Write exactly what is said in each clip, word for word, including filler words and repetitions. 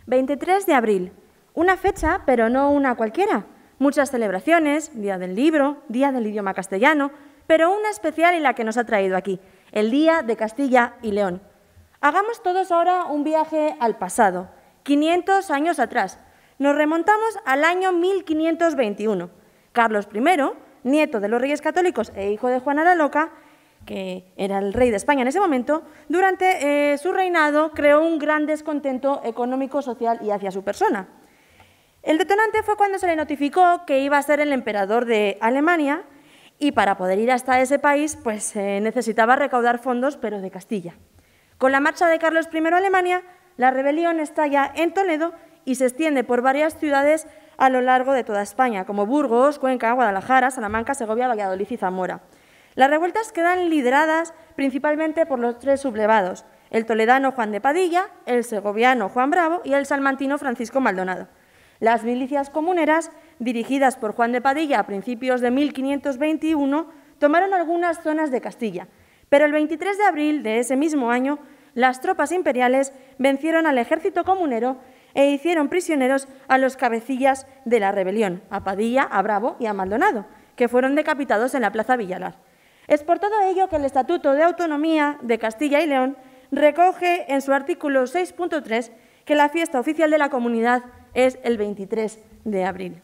veintitrés de abril, una fecha, pero no una cualquiera. Muchas celebraciones, Día del Libro, Día del Idioma Castellano, pero una especial y la que nos ha traído aquí, el Día de Castilla y León. Hagamos todos ahora un viaje al pasado, quinientos años atrás. Nos remontamos al año mil quinientos veintiuno. Carlos primero, nieto de los Reyes Católicos e hijo de Juana la Loca, que era el rey de España en ese momento, durante eh, su reinado creó un gran descontento económico, social y hacia su persona. El detonante fue cuando se le notificó que iba a ser el emperador de Alemania y para poder ir hasta ese país pues, eh, necesitaba recaudar fondos, pero de Castilla. Con la marcha de Carlos primero a Alemania, la rebelión estalla en Toledo y se extiende por varias ciudades a lo largo de toda España, como Burgos, Cuenca, Guadalajara, Salamanca, Segovia, Valladolid y Zamora. Las revueltas quedan lideradas principalmente por los tres sublevados, el toledano Juan de Padilla, el segoviano Juan Bravo y el salmantino Francisco Maldonado. Las milicias comuneras, dirigidas por Juan de Padilla a principios de mil quinientos veintiuno, tomaron algunas zonas de Castilla, pero el veintitrés de abril de ese mismo año, las tropas imperiales vencieron al ejército comunero e hicieron prisioneros a los cabecillas de la rebelión, a Padilla, a Bravo y a Maldonado, que fueron decapitados en la Plaza Villalar. Es por todo ello que el Estatuto de Autonomía de Castilla y León recoge en su artículo seis punto tres que la fiesta oficial de la comunidad es el veintitrés de abril.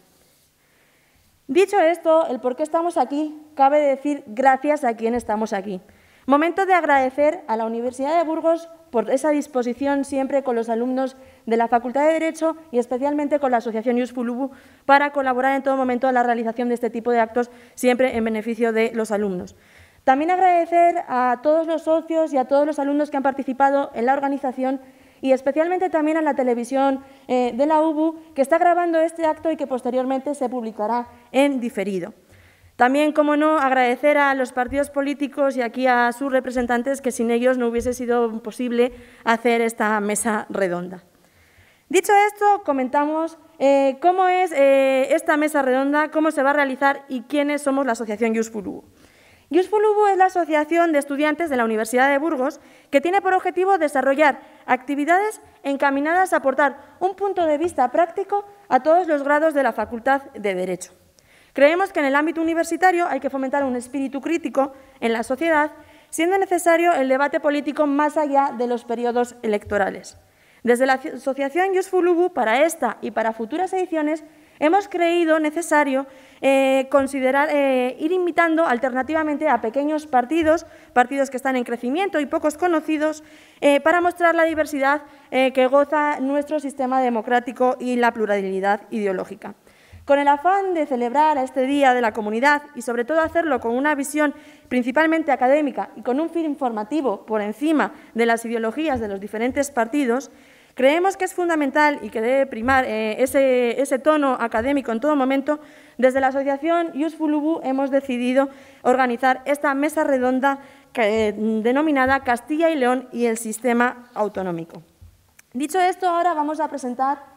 Dicho esto, el por qué estamos aquí, cabe decir gracias a quien estamos aquí. Momento de agradecer a la Universidad de Burgos por esa disposición siempre con los alumnos de la Facultad de Derecho y especialmente con la Asociación Useful Ubu para colaborar en todo momento en la realización de este tipo de actos, siempre en beneficio de los alumnos. También agradecer a todos los socios y a todos los alumnos que han participado en la organización y especialmente también a la televisión eh, de la U B U, que está grabando este acto y que posteriormente se publicará en diferido. También, como no, agradecer a los partidos políticos y aquí a sus representantes, que sin ellos no hubiese sido posible hacer esta mesa redonda. Dicho esto, comentamos eh, cómo es eh, esta mesa redonda, cómo se va a realizar y quiénes somos la Asociación Useful Ubu. Useful Ubu es la asociación de estudiantes de la Universidad de Burgos que tiene por objetivo desarrollar actividades encaminadas a aportar un punto de vista práctico a todos los grados de la Facultad de Derecho. Creemos que en el ámbito universitario hay que fomentar un espíritu crítico en la sociedad, siendo necesario el debate político más allá de los periodos electorales. Desde la Asociación Useful Ubu, para esta y para futuras ediciones, hemos creído necesario eh, considerar eh, ir invitando alternativamente a pequeños partidos, partidos que están en crecimiento y pocos conocidos, eh, para mostrar la diversidad eh, que goza nuestro sistema democrático y la pluralidad ideológica. Con el afán de celebrar este Día de la Comunidad y, sobre todo, hacerlo con una visión principalmente académica y con un fin informativo por encima de las ideologías de los diferentes partidos, creemos que es fundamental y que debe primar eh, ese, ese tono académico en todo momento. Desde la Asociación Useful Ubu hemos decidido organizar esta mesa redonda que, eh, denominada Castilla y León y el sistema autonómico. Dicho esto, ahora vamos a presentar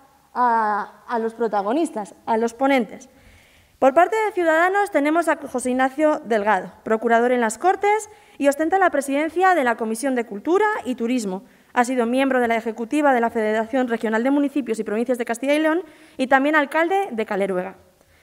A, a los protagonistas, a los ponentes. Por parte de Ciudadanos tenemos a José Ignacio Delgado, procurador en las Cortes y ostenta la presidencia de la Comisión de Cultura y Turismo. Ha sido miembro de la ejecutiva de la Federación Regional de Municipios y Provincias de Castilla y León y también alcalde de Caleruega.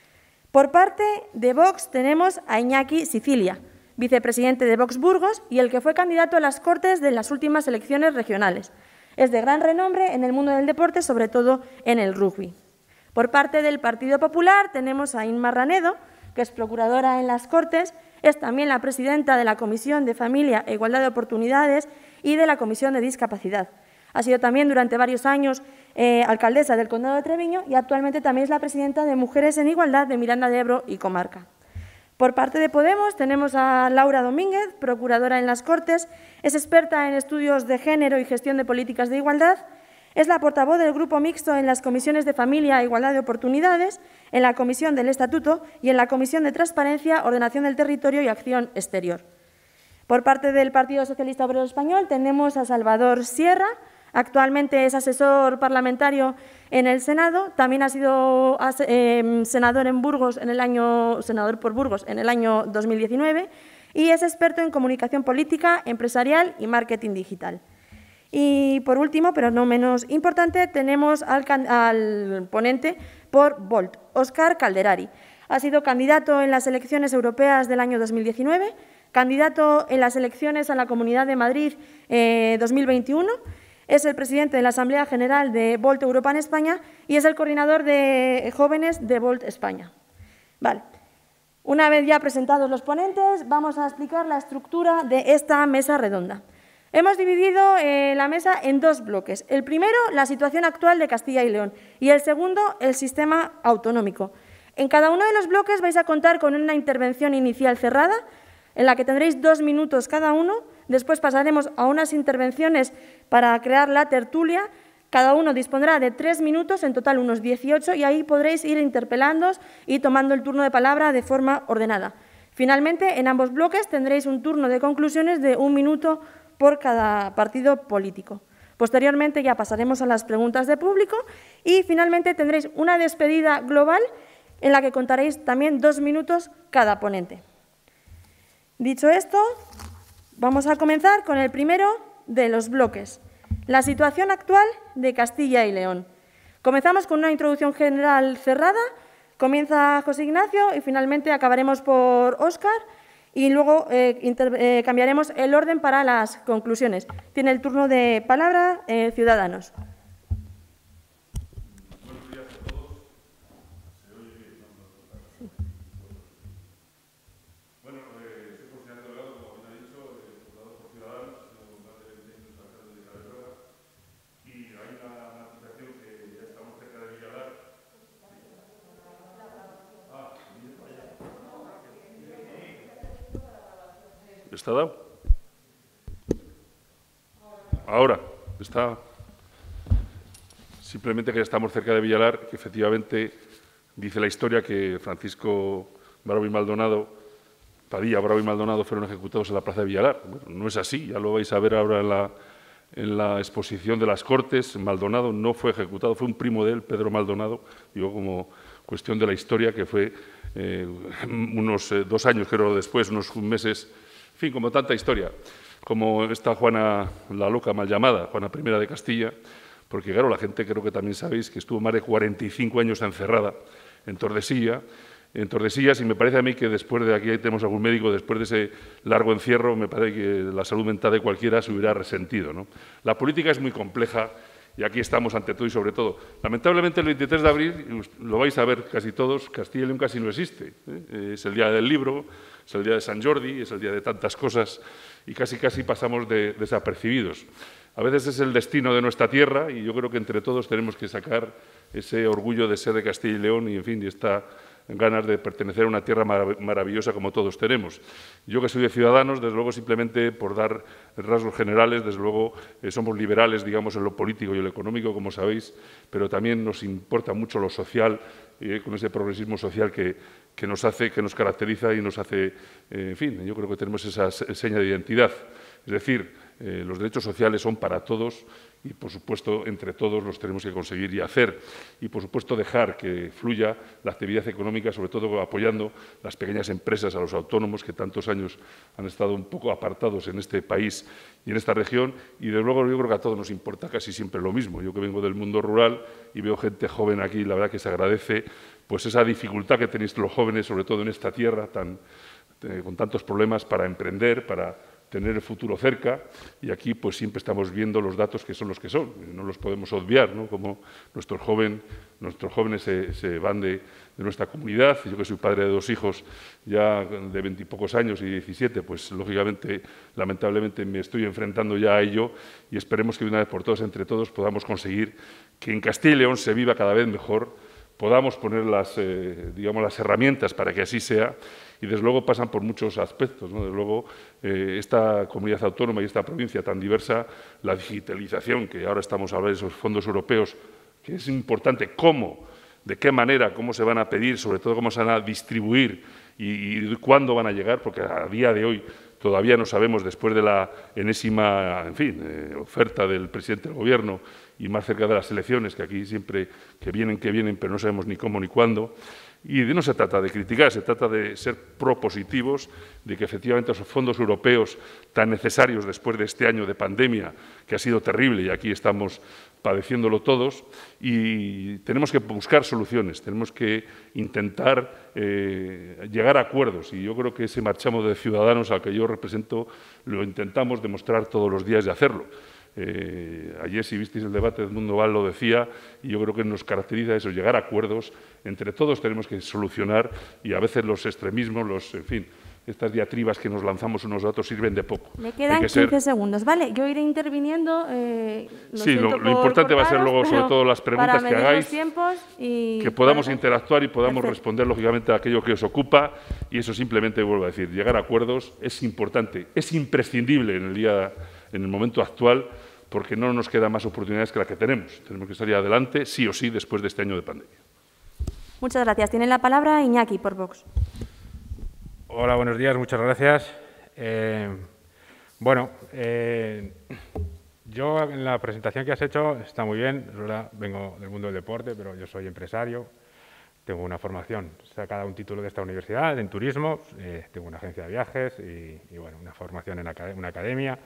Por parte de Vox tenemos a Iñaki Sicilia, vicepresidente de Vox Burgos y el que fue candidato a las Cortes de las últimas elecciones regionales. Es de gran renombre en el mundo del deporte, sobre todo en el rugby. Por parte del Partido Popular tenemos a Inma Ranedo, que es procuradora en las Cortes, es también la presidenta de la Comisión de Familia e Igualdad de Oportunidades y de la Comisión de Discapacidad. Ha sido también durante varios años eh, alcaldesa del Condado de Treviño y actualmente también es la presidenta de Mujeres en Igualdad de Miranda de Ebro y Comarca. Por parte de Podemos tenemos a Laura Domínguez, procuradora en las Cortes, es experta en estudios de género y gestión de políticas de igualdad, es la portavoz del Grupo Mixto en las comisiones de Familia e Igualdad de Oportunidades, en la Comisión del Estatuto y en la Comisión de Transparencia, Ordenación del Territorio y Acción Exterior. Por parte del Partido Socialista Obrero Español tenemos a Salvador Sierra, actualmente es asesor parlamentario en el Senado, también ha sido eh, senador en Burgos en el año senador por Burgos en el año dos mil diecinueve y es experto en comunicación política, empresarial y marketing digital. Y por último, pero no menos importante, tenemos al, al ponente por Volt, Óscar Calderari. Ha sido candidato en las elecciones europeas del año dos mil diecinueve, candidato en las elecciones a la Comunidad de Madrid eh, dos mil veintiuno, es el presidente de la Asamblea General de Volt Europa en España y es el coordinador de jóvenes de Volt España. Vale. Una vez ya presentados los ponentes, vamos a explicar la estructura de esta mesa redonda. Hemos dividido eh, la mesa en dos bloques. El primero, la situación actual de Castilla y León, y el segundo, el sistema autonómico. En cada uno de los bloques vais a contar con una intervención inicial cerrada, en la que tendréis dos minutos cada uno. Después pasaremos a unas intervenciones para crear la tertulia. Cada uno dispondrá de tres minutos, en total unos dieciocho, y ahí podréis ir interpelándoos y tomando el turno de palabra de forma ordenada. Finalmente, en ambos bloques tendréis un turno de conclusiones de un minuto por cada partido político. Posteriormente ya pasaremos a las preguntas de público y finalmente tendréis una despedida global en la que contaréis también dos minutos cada ponente. Dicho esto, vamos a comenzar con el primero de los bloques, la situación actual de Castilla y León. Comenzamos con una introducción general cerrada, comienza José Ignacio y finalmente acabaremos por Óscar. Y luego eh, inter, eh, cambiaremos el orden para las conclusiones. Tiene el turno de palabra eh, Ciudadanos. Buenos días a todos. ¿Se oye bien? Sí. Bueno, eh, soy José Ignacio Delgado, como bien ha dicho, eh, votado por Ciudadanos, tengo más de veinte años alcalde de Caleruega, y hay una aplicación que ya estamos cerca de Villalar. Ah, ¿está dado? Ahora, está. Simplemente que ya estamos cerca de Villalar, que efectivamente dice la historia que Francisco Bravo y Maldonado, Padilla, Bravo y Maldonado fueron ejecutados en la plaza de Villalar. Bueno, no es así, ya lo vais a ver ahora en la, en la exposición de las Cortes. Maldonado no fue ejecutado, fue un primo de él, Pedro Maldonado, digo como cuestión de la historia, que fue eh, unos eh, dos años, creo, después, unos meses. En fin, como tanta historia, como esta Juana la Loca mal llamada, Juana primera de Castilla, porque claro, la gente creo que también sabéis que estuvo más de cuarenta y cinco años encerrada en Tordesillas, en Tordesillas, y me parece a mí que después de, aquí tenemos algún médico, después de ese largo encierro, me parece que la salud mental de cualquiera se hubiera resentido, ¿no? La política es muy compleja y aquí estamos ante todo y sobre todo. Lamentablemente el veintitrés de abril, lo vais a ver casi todos, Castilla y León casi no existe, ¿eh? Es el día del libro, es el día de San Jordi, es el día de tantas cosas y casi casi pasamos de, desapercibidos. A veces es el destino de nuestra tierra y yo creo que entre todos tenemos que sacar ese orgullo de ser de Castilla y León y, en fin, y esta ganas de pertenecer a una tierra marav maravillosa como todos tenemos. Yo que soy de Ciudadanos, desde luego, simplemente por dar rasgos generales, desde luego eh, somos liberales, digamos, en lo político y en lo económico, como sabéis, pero también nos importa mucho lo social, eh, con ese progresismo social que, que nos hace, que nos caracteriza y nos hace, eh, en fin, yo creo que tenemos esa seña de identidad. Es decir, eh, los derechos sociales son para todos y, por supuesto, entre todos los tenemos que conseguir y hacer. Y, por supuesto, dejar que fluya la actividad económica, sobre todo apoyando las pequeñas empresas, a los autónomos que tantos años han estado un poco apartados en este país y en esta región. Y, desde luego, yo creo que a todos nos importa casi siempre lo mismo. Yo que vengo del mundo rural y veo gente joven aquí, la verdad que se agradece pues esa dificultad que tenéis los jóvenes, sobre todo en esta tierra tan, eh, con tantos problemas para emprender, para tener el futuro cerca, y aquí pues siempre estamos viendo los datos que son los que son, no los podemos obviar, ¿no? Como nuestros, joven, nuestros jóvenes se, se van de, de nuestra comunidad. Yo que soy padre de dos hijos ya de veintipocos años y diecisiete, pues lógicamente, lamentablemente me estoy enfrentando ya a ello y esperemos que de una vez por todas, entre todos, podamos conseguir que en Castilla y León se viva cada vez mejor, podamos poner las, eh, digamos, las herramientas para que así sea, y desde luego pasan por muchos aspectos, ¿no? Desde luego, eh, esta comunidad autónoma y esta provincia tan diversa, la digitalización, que ahora estamos a hablar de esos fondos europeos, que es importante, cómo, de qué manera, cómo se van a pedir, sobre todo cómo se van a distribuir y, y cuándo van a llegar, porque a día de hoy todavía no sabemos, después de la enésima, en fin, eh, oferta del presidente del Gobierno y más cerca de las elecciones, que aquí siempre que vienen, que vienen, pero no sabemos ni cómo ni cuándo. Y no se trata de criticar, se trata de ser propositivos, de que efectivamente esos fondos europeos tan necesarios después de este año de pandemia, que ha sido terrible y aquí estamos padeciéndolo todos, y tenemos que buscar soluciones, tenemos que intentar eh, llegar a acuerdos. Y yo creo que ese marchamo de Ciudadanos al que yo represento lo intentamos demostrar todos los días de hacerlo. Eh, ayer, si visteis el debate, Edmundo Val lo decía, y yo creo que nos caracteriza eso, llegar a acuerdos. Entre todos tenemos que solucionar, y a veces los extremismos, los, en fin, estas diatribas que nos lanzamos unos a otros sirven de poco. Me quedan quince ser... segundos, ¿vale? Yo iré interviniendo. Eh, lo sí, lo, lo importante va a ser luego, sobre todo, las preguntas que hagáis, y que podamos para... interactuar y podamos Perfecto. responder, lógicamente, a aquello que os ocupa, y eso simplemente, vuelvo a decir, llegar a acuerdos es importante, es imprescindible en el día, en el momento actual, porque no nos quedan más oportunidades que las que tenemos. Tenemos que salir adelante, sí o sí, después de este año de pandemia. Muchas gracias. Tiene la palabra Iñaki, por Vox. Hola, buenos días, muchas gracias. Eh, bueno, eh, yo en la presentación que has hecho está muy bien, es verdad, vengo del mundo del deporte, pero yo soy empresario, tengo una formación, sacada un título de esta universidad en turismo, eh, tengo una agencia de viajes y, y bueno, una formación en acad- una academia.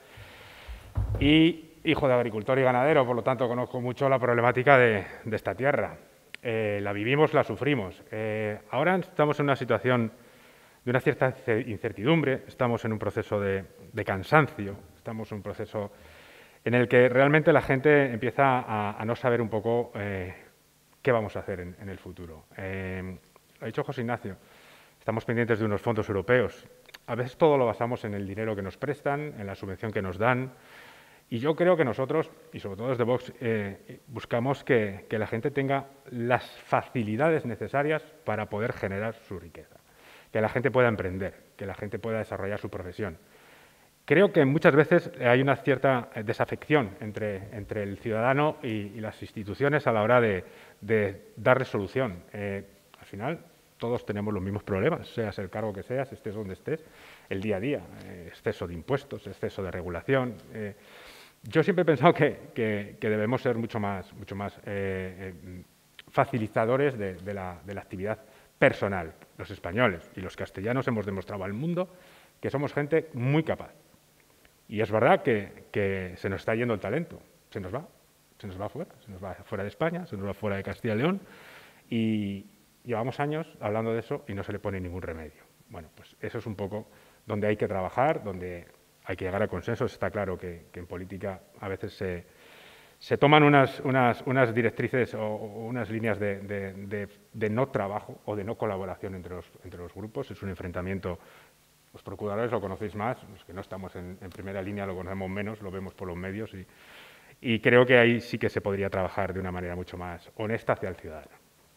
Y hijo de agricultor y ganadero, por lo tanto, conozco mucho la problemática de, de esta tierra. Eh, la vivimos, la sufrimos. Eh, ahora estamos en una situación de una cierta incertidumbre, estamos en un proceso de, de cansancio, estamos en un proceso en el que realmente la gente empieza a, a no saber un poco eh, qué vamos a hacer en, en el futuro. Eh, lo ha dicho José Ignacio, estamos pendientes de unos fondos europeos. A veces todo lo basamos en el dinero que nos prestan, en la subvención que nos dan. Y yo creo que nosotros, y sobre todo desde Vox, eh, buscamos que, que la gente tenga las facilidades necesarias para poder generar su riqueza, que la gente pueda emprender, que la gente pueda desarrollar su profesión. Creo que muchas veces hay una cierta desafección entre, entre el ciudadano y, y las instituciones a la hora de, de darle solución. Eh, al final, todos tenemos los mismos problemas, seas el cargo que seas, estés donde estés, el día a día, eh, exceso de impuestos, exceso de regulación. Eh, Yo siempre he pensado que, que, que debemos ser mucho más, mucho más eh, eh, facilitadores de, de, la, de la actividad personal. Los españoles y los castellanos hemos demostrado al mundo que somos gente muy capaz. Y es verdad que, que se nos está yendo el talento, se nos va, se nos va fuera, se nos va fuera de España, se nos va fuera de Castilla y León, y llevamos años hablando de eso y no se le pone ningún remedio. Bueno, pues eso es un poco donde hay que trabajar, donde hay que llegar a consensos. Está claro que, que en política a veces se, se toman unas, unas, unas directrices o, o unas líneas de, de, de, de no trabajo o de no colaboración entre los, entre los grupos. Es un enfrentamiento, los procuradores lo conocéis más, los que no estamos en, en primera línea lo conocemos menos, lo vemos por los medios y, y creo que ahí sí que se podría trabajar de una manera mucho más honesta hacia el ciudadano.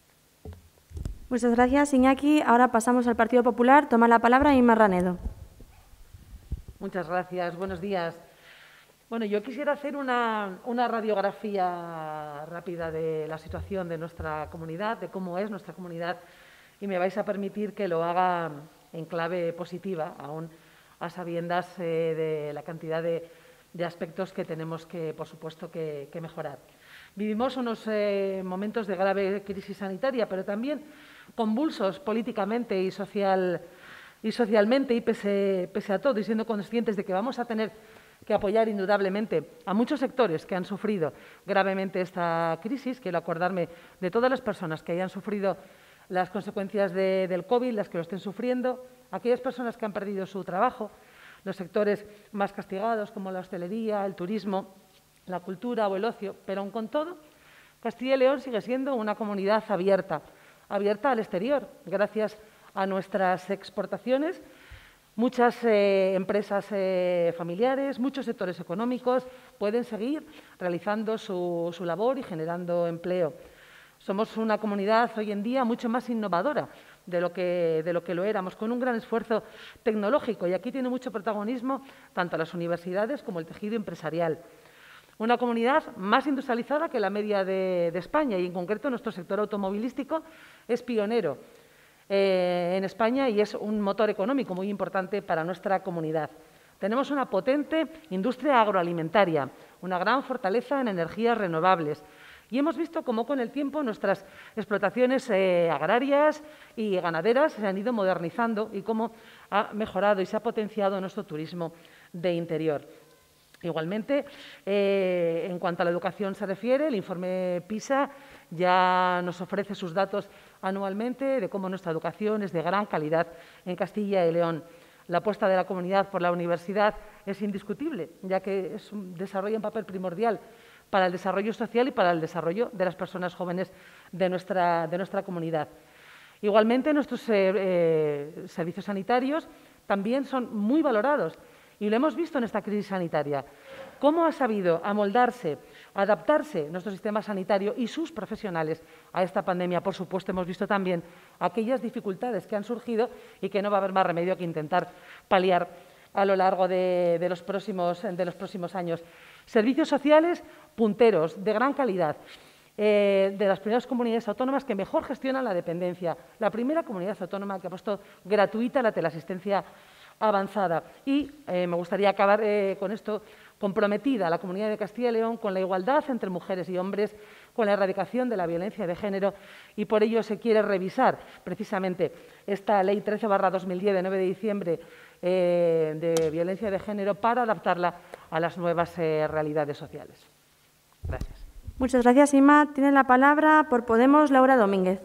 Muchas gracias, Iñaki. Ahora pasamos al Partido Popular. Toma la palabra Inma Ranedo. Muchas gracias. Buenos días. Bueno, yo quisiera hacer una, una radiografía rápida de la situación de nuestra comunidad, de cómo es nuestra comunidad, y me vais a permitir que lo haga en clave positiva, aún a sabiendas eh, de la cantidad de, de aspectos que tenemos que, por supuesto, que, que mejorar. Vivimos unos eh, momentos de grave crisis sanitaria, pero también convulsos políticamente y social. Y socialmente, y pese, pese a todo, y siendo conscientes de que vamos a tener que apoyar indudablemente a muchos sectores que han sufrido gravemente esta crisis, quiero acordarme de todas las personas que hayan sufrido las consecuencias de, del COVID, las que lo estén sufriendo, aquellas personas que han perdido su trabajo, los sectores más castigados como la hostelería, el turismo, la cultura o el ocio, pero aun con todo, Castilla y León sigue siendo una comunidad abierta, abierta al exterior, gracias a nuestras exportaciones, muchas eh, empresas eh, familiares, muchos sectores económicos pueden seguir realizando su, su labor y generando empleo. Somos una comunidad hoy en día mucho más innovadora de lo que, de lo, que lo éramos, con un gran esfuerzo tecnológico, y aquí tiene mucho protagonismo tanto las universidades como el tejido empresarial. Una comunidad más industrializada que la media de, de España, y en concreto nuestro sector automovilístico es pionero Eh, en España y es un motor económico muy importante para nuestra comunidad. Tenemos una potente industria agroalimentaria, una gran fortaleza en energías renovables Y hemos visto cómo con el tiempo nuestras explotaciones eh, agrarias y ganaderas se han ido modernizando y cómo ha mejorado y se ha potenciado nuestro turismo de interior. Igualmente, eh, en cuanto a la educación se refiere, el informe PISA ya nos ofrece sus datos anualmente de cómo nuestra educación es de gran calidad en Castilla y León. La apuesta de la comunidad por la universidad es indiscutible, ya que es un, desarrolla un papel primordial para el desarrollo social y para el desarrollo de las personas jóvenes de nuestra, de nuestra comunidad. Igualmente, nuestros eh, eh, servicios sanitarios también son muy valorados y lo hemos visto en esta crisis sanitaria. Cómo ha sabido amoldarse, adaptarse nuestro sistema sanitario y sus profesionales a esta pandemia. Por supuesto, hemos visto también aquellas dificultades que han surgido y que no va a haber más remedio que intentar paliar a lo largo de, de, los, próximos, de los próximos años. Servicios sociales punteros, de gran calidad, eh, de las primeras comunidades autónomas que mejor gestionan la dependencia. La primera comunidad autónoma que ha puesto gratuita la teleasistencia avanzada. Y eh, me gustaría acabar eh, con esto, comprometida la Comunidad de Castilla y León con la igualdad entre mujeres y hombres, con la erradicación de la violencia de género, y por ello se quiere revisar precisamente esta Ley trece barra dos mil diez de nueve de diciembre eh, de violencia de género para adaptarla a las nuevas eh, realidades sociales. Gracias. Muchas gracias, Inma. Tiene la palabra por Podemos Laura Domínguez.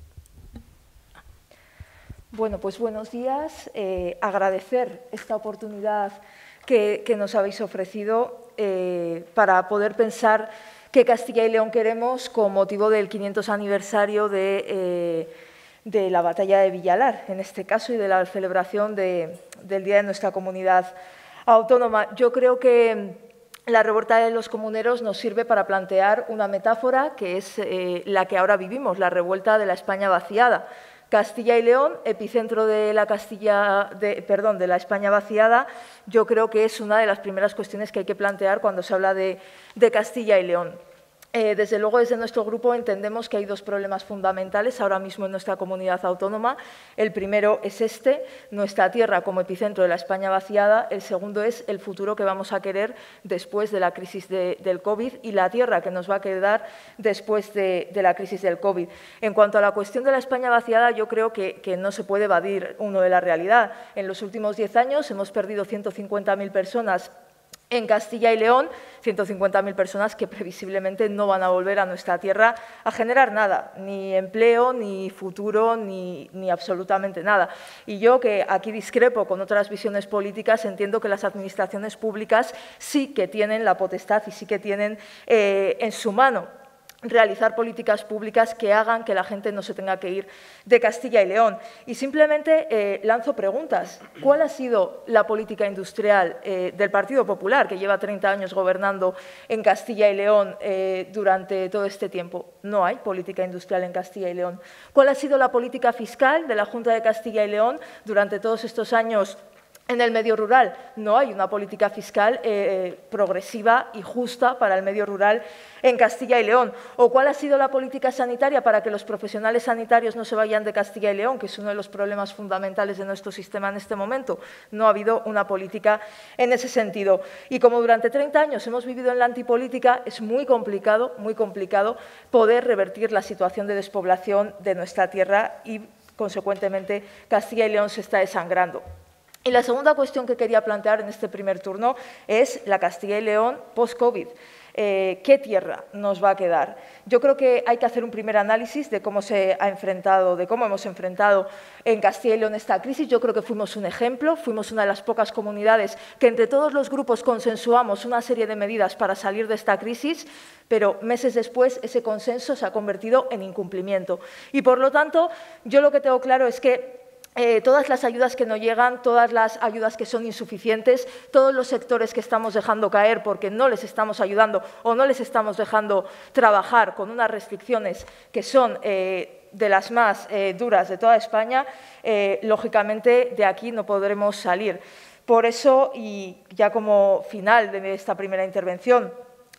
Bueno, pues buenos días. Eh, agradecer esta oportunidad que, que nos habéis ofrecido eh, para poder pensar qué Castilla y León queremos con motivo del quinientos aniversario de, eh, de la batalla de Villalar, en este caso, y de la celebración de, del Día de nuestra comunidad autónoma. Yo creo que la revuelta de los comuneros nos sirve para plantear una metáfora que es eh, la que ahora vivimos, la revuelta de la España vaciada. Castilla y León, epicentro de la Castilla, de, perdón, de la España vaciada, yo creo que es una de las primeras cuestiones que hay que plantear cuando se habla de, de Castilla y León. Eh, desde luego, desde nuestro grupo entendemos que hay dos problemas fundamentales ahora mismo en nuestra comunidad autónoma. El primero es este, nuestra tierra como epicentro de la España vaciada. El segundo es el futuro que vamos a querer después de la crisis de, del COVID y la tierra que nos va a quedar después de, de la crisis del COVID. En cuanto a la cuestión de la España vaciada, yo creo que, que no se puede evadir uno de la realidad. En los últimos diez años hemos perdido ciento cincuenta mil personas en Castilla y León, ciento cincuenta mil personas que previsiblemente no van a volver a nuestra tierra a generar nada, ni empleo, ni futuro, ni, ni absolutamente nada. Y yo, que aquí discrepo con otras visiones políticas, entiendo que las administraciones públicas sí que tienen la potestad y sí que tienen eh, en su mano realizar políticas públicas que hagan que la gente no se tenga que ir de Castilla y León. Y simplemente eh, lanzo preguntas. ¿Cuál ha sido la política industrial eh, del Partido Popular, que lleva treinta años gobernando en Castilla y León eh, durante todo este tiempo? No hay política industrial en Castilla y León. ¿Cuál ha sido la política fiscal de la Junta de Castilla y León durante todos estos años en el medio rural? No hay una política fiscal eh, progresiva y justa para el medio rural en Castilla y León. ¿O cuál ha sido la política sanitaria para que los profesionales sanitarios no se vayan de Castilla y León, que es uno de los problemas fundamentales de nuestro sistema en este momento? No ha habido una política en ese sentido. Y como durante treinta años hemos vivido en la antipolítica, es muy complicado, muy complicado poder revertir la situación de despoblación de nuestra tierra y, consecuentemente, Castilla y León se está desangrando. Y la segunda cuestión que quería plantear en este primer turno es la Castilla y León post-COVID. Eh, ¿Qué tierra nos va a quedar? Yo creo que hay que hacer un primer análisis de cómo se ha enfrentado, de cómo hemos enfrentado en Castilla y León esta crisis. Yo creo que fuimos un ejemplo, fuimos una de las pocas comunidades que entre todos los grupos consensuamos una serie de medidas para salir de esta crisis, pero meses después ese consenso se ha convertido en incumplimiento. Y, por lo tanto, yo lo que tengo claro es que Eh, todas las ayudas que no llegan, todas las ayudas que son insuficientes, todos los sectores que estamos dejando caer porque no les estamos ayudando o no les estamos dejando trabajar con unas restricciones que son eh, de las más eh, duras de toda España, eh, lógicamente de aquí no podremos salir. Por eso, y ya como final de esta primera intervención,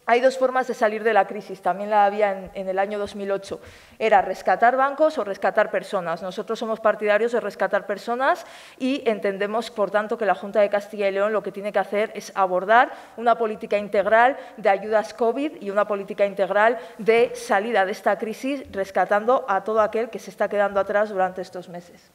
Hay dos formas de salir de la crisis, también la había en, en el año dos mil ocho. Era rescatar bancos o rescatar personas. Nosotros somos partidarios de rescatar personas y entendemos, por tanto, que la Junta de Castilla y León lo que tiene que hacer es abordar una política integral de ayudas COVID y una política integral de salida de esta crisis, rescatando a todo aquel que se está quedando atrás durante estos meses.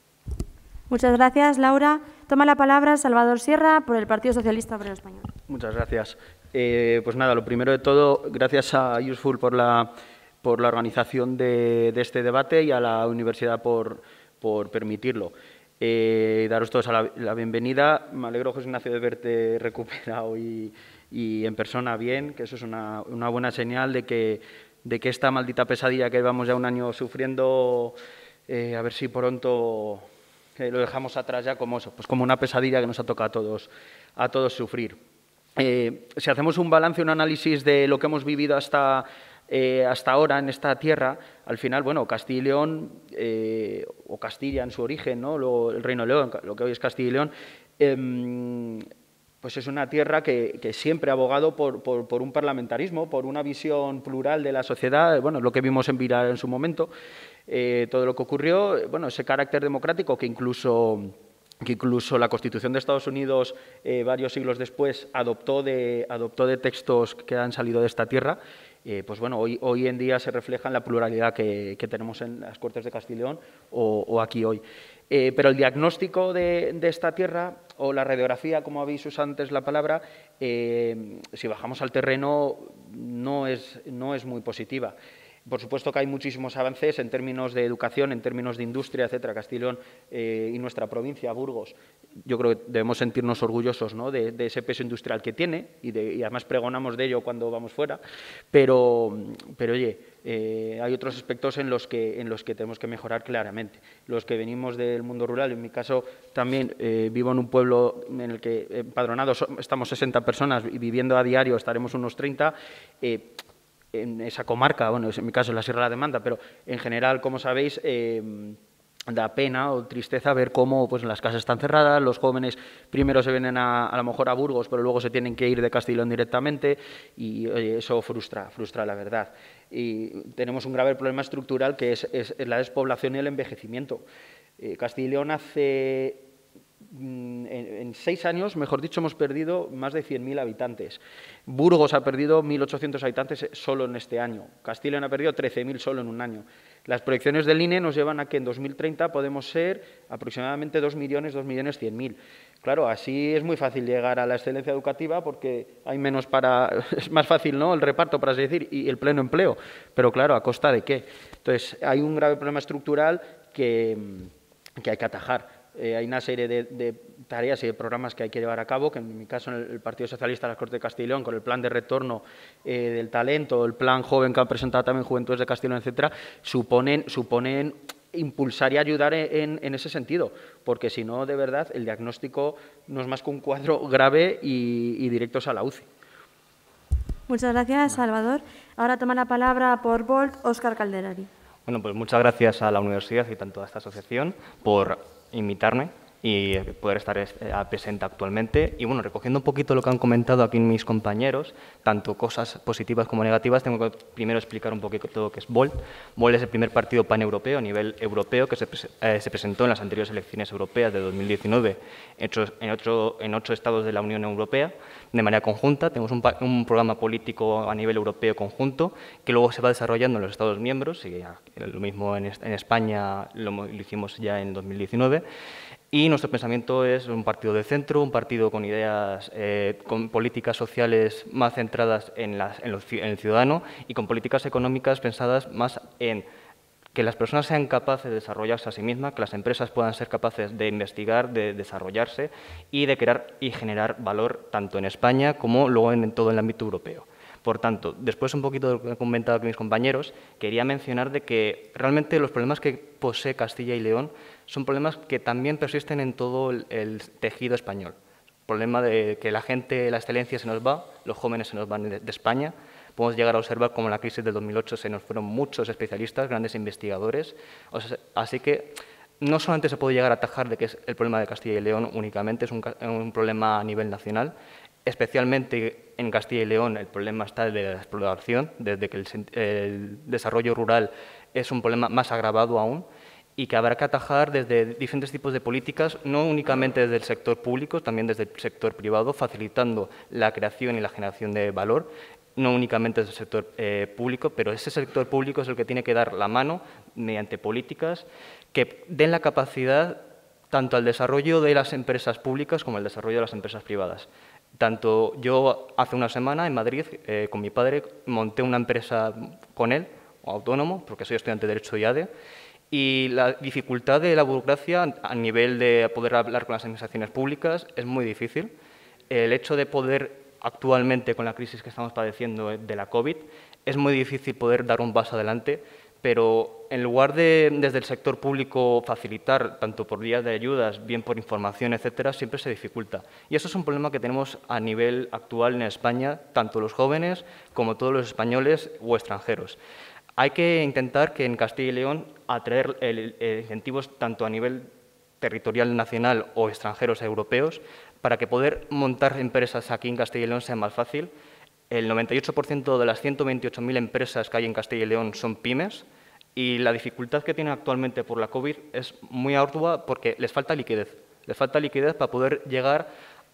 Muchas gracias, Laura. Toma la palabra Salvador Sierra por el Partido Socialista Obrero Español. Muchas gracias. Eh, pues nada, lo primero de todo, gracias a Useful por la, por la organización de, de este debate y a la universidad por, por permitirlo. Eh, daros todos a la, la bienvenida. Me alegro, José Ignacio, de verte recuperado y, y en persona bien, que eso es una, una buena señal de que, de que esta maldita pesadilla que llevamos ya un año sufriendo, eh, a ver si pronto eh, lo dejamos atrás ya como eso, pues como una pesadilla que nos ha tocado a todos, a todos sufrir. Eh, si hacemos un balance, un análisis de lo que hemos vivido hasta, eh, hasta ahora en esta tierra, al final, bueno, Castilla y León, eh, o Castilla en su origen, ¿no? Luego el Reino de León, lo que hoy es Castilla y León, eh, pues es una tierra que, que siempre ha abogado por, por, por un parlamentarismo, por una visión plural de la sociedad, bueno, lo que vimos en Viral en su momento, eh, todo lo que ocurrió, bueno, ese carácter democrático que incluso... que incluso la Constitución de Estados Unidos, eh, varios siglos después, adoptó de, adoptó de textos que han salido de esta tierra, eh, pues bueno, hoy, hoy en día se refleja en la pluralidad que, que tenemos en las Cortes de Castilla y León o, o aquí hoy. Eh, pero el diagnóstico de, de esta tierra, o la radiografía, como habéis usado antes la palabra, eh, si bajamos al terreno, no es, no es muy positiva. Por supuesto que hay muchísimos avances en términos de educación, en términos de industria, etcétera. Castilla y León eh, y nuestra provincia, Burgos, yo creo que debemos sentirnos orgullosos, ¿no?, de, de ese peso industrial que tiene y, de, y además pregonamos de ello cuando vamos fuera. Pero, pero oye, eh, hay otros aspectos en los, que, en los que tenemos que mejorar claramente. Los que venimos del mundo rural, en mi caso también eh, vivo en un pueblo en el que empadronados estamos sesenta personas y viviendo a diario estaremos unos treinta. Eh, en esa comarca, bueno, en mi caso en la Sierra de la Demanda, pero en general, como sabéis, eh, da pena o tristeza ver cómo pues, las casas están cerradas, los jóvenes primero se vienen a, a lo mejor a Burgos, pero luego se tienen que ir de Castilla y León directamente y oye, eso frustra, frustra la verdad. Y tenemos un grave problema estructural que es, es, es la despoblación y el envejecimiento. Eh, Castilla y León hace... En, en seis años, mejor dicho, hemos perdido más de cien mil habitantes. Burgos ha perdido mil ochocientos habitantes solo en este año. Castilla y León ha perdido trece mil solo en un año. Las proyecciones del I N E nos llevan a que en dos mil treinta podemos ser aproximadamente dos millones, dos millones cien mil. Claro, así es muy fácil llegar a la excelencia educativa porque hay menos para... Es más fácil, ¿no?, el reparto, por así decir, y el pleno empleo. Pero claro, ¿a costa de qué? Entonces, hay un grave problema estructural que, que hay que atajar. Eh, hay una serie de, de tareas y de programas que hay que llevar a cabo, que en mi caso en el, el Partido Socialista de las Cortes de Castilla y León, con el plan de retorno eh, del talento, el plan joven que han presentado también Juventudes de Castilla y León, etcétera, suponen, suponen impulsar y ayudar en, en ese sentido, porque si no, de verdad, el diagnóstico no es más que un cuadro grave y, y directos a la U C I. Muchas gracias, Salvador. Ahora toma la palabra por Volt Óscar Calderari. Bueno, pues muchas gracias a la universidad y tanto a esta asociación por invitarme y poder estar presente actualmente. Y bueno, recogiendo un poquito lo que han comentado aquí mis compañeros, tanto cosas positivas como negativas, tengo que primero explicar un poquito todo lo que es Volt. Volt es el primer partido paneuropeo a nivel europeo que se, eh, se presentó en las anteriores elecciones europeas de dos mil diecinueve hechos en, ocho, en ocho estados de la Unión Europea de manera conjunta. Tenemos un, un programa político a nivel europeo conjunto que luego se va desarrollando en los Estados miembros, y ya, lo mismo en, en España lo, lo hicimos ya en dos mil diecinueve. Y nuestro pensamiento es un partido de centro, un partido con ideas, eh, con políticas sociales más centradas en, las, en, los, en el ciudadano y con políticas económicas pensadas más en que las personas sean capaces de desarrollarse a sí mismas, que las empresas puedan ser capaces de investigar, de desarrollarse y de crear y generar valor tanto en España como luego en, en todo el ámbito europeo. Por tanto, después un poquito de lo que han comentado aquí mis compañeros, quería mencionar de que realmente los problemas que posee Castilla y León son problemas que también persisten en todo el, el tejido español. El problema de que la gente, la excelencia se nos va, los jóvenes se nos van de, de España. Podemos llegar a observar cómo en la crisis del dos mil ocho se nos fueron muchos especialistas, grandes investigadores. O sea, así que no solamente se puede llegar a atajar de que es el problema de Castilla y León únicamente, es un, un problema a nivel nacional. Especialmente en Castilla y León el problema está de la explotación, desde que el, el desarrollo rural es un problema más agravado aún, y que habrá que atajar desde diferentes tipos de políticas, no únicamente desde el sector público, también desde el sector privado, facilitando la creación y la generación de valor, no únicamente desde el sector eh, público, pero ese sector público es el que tiene que dar la mano mediante políticas que den la capacidad tanto al desarrollo de las empresas públicas como al desarrollo de las empresas privadas. Tanto yo hace una semana en Madrid, eh, con mi padre, monté una empresa con él, autónomo, porque soy estudiante de Derecho y A D E, y la dificultad de la burocracia a nivel de poder hablar con las administraciones públicas es muy difícil. El hecho de poder, actualmente con la crisis que estamos padeciendo de la COVID, es muy difícil poder dar un paso adelante, pero en lugar de desde el sector público facilitar, tanto por vías de ayudas, bien por información, etcétera, siempre se dificulta. Y eso es un problema que tenemos a nivel actual en España, tanto los jóvenes como todos los españoles o extranjeros. Hay que intentar que en Castilla y León atraer el, el incentivos tanto a nivel territorial nacional o extranjeros europeos para que poder montar empresas aquí en Castilla y León sea más fácil. El noventa y ocho por ciento de las ciento veintiocho mil empresas que hay en Castilla y León son pymes y la dificultad que tienen actualmente por la COVID es muy ardua porque les falta liquidez. Les falta liquidez para poder llegar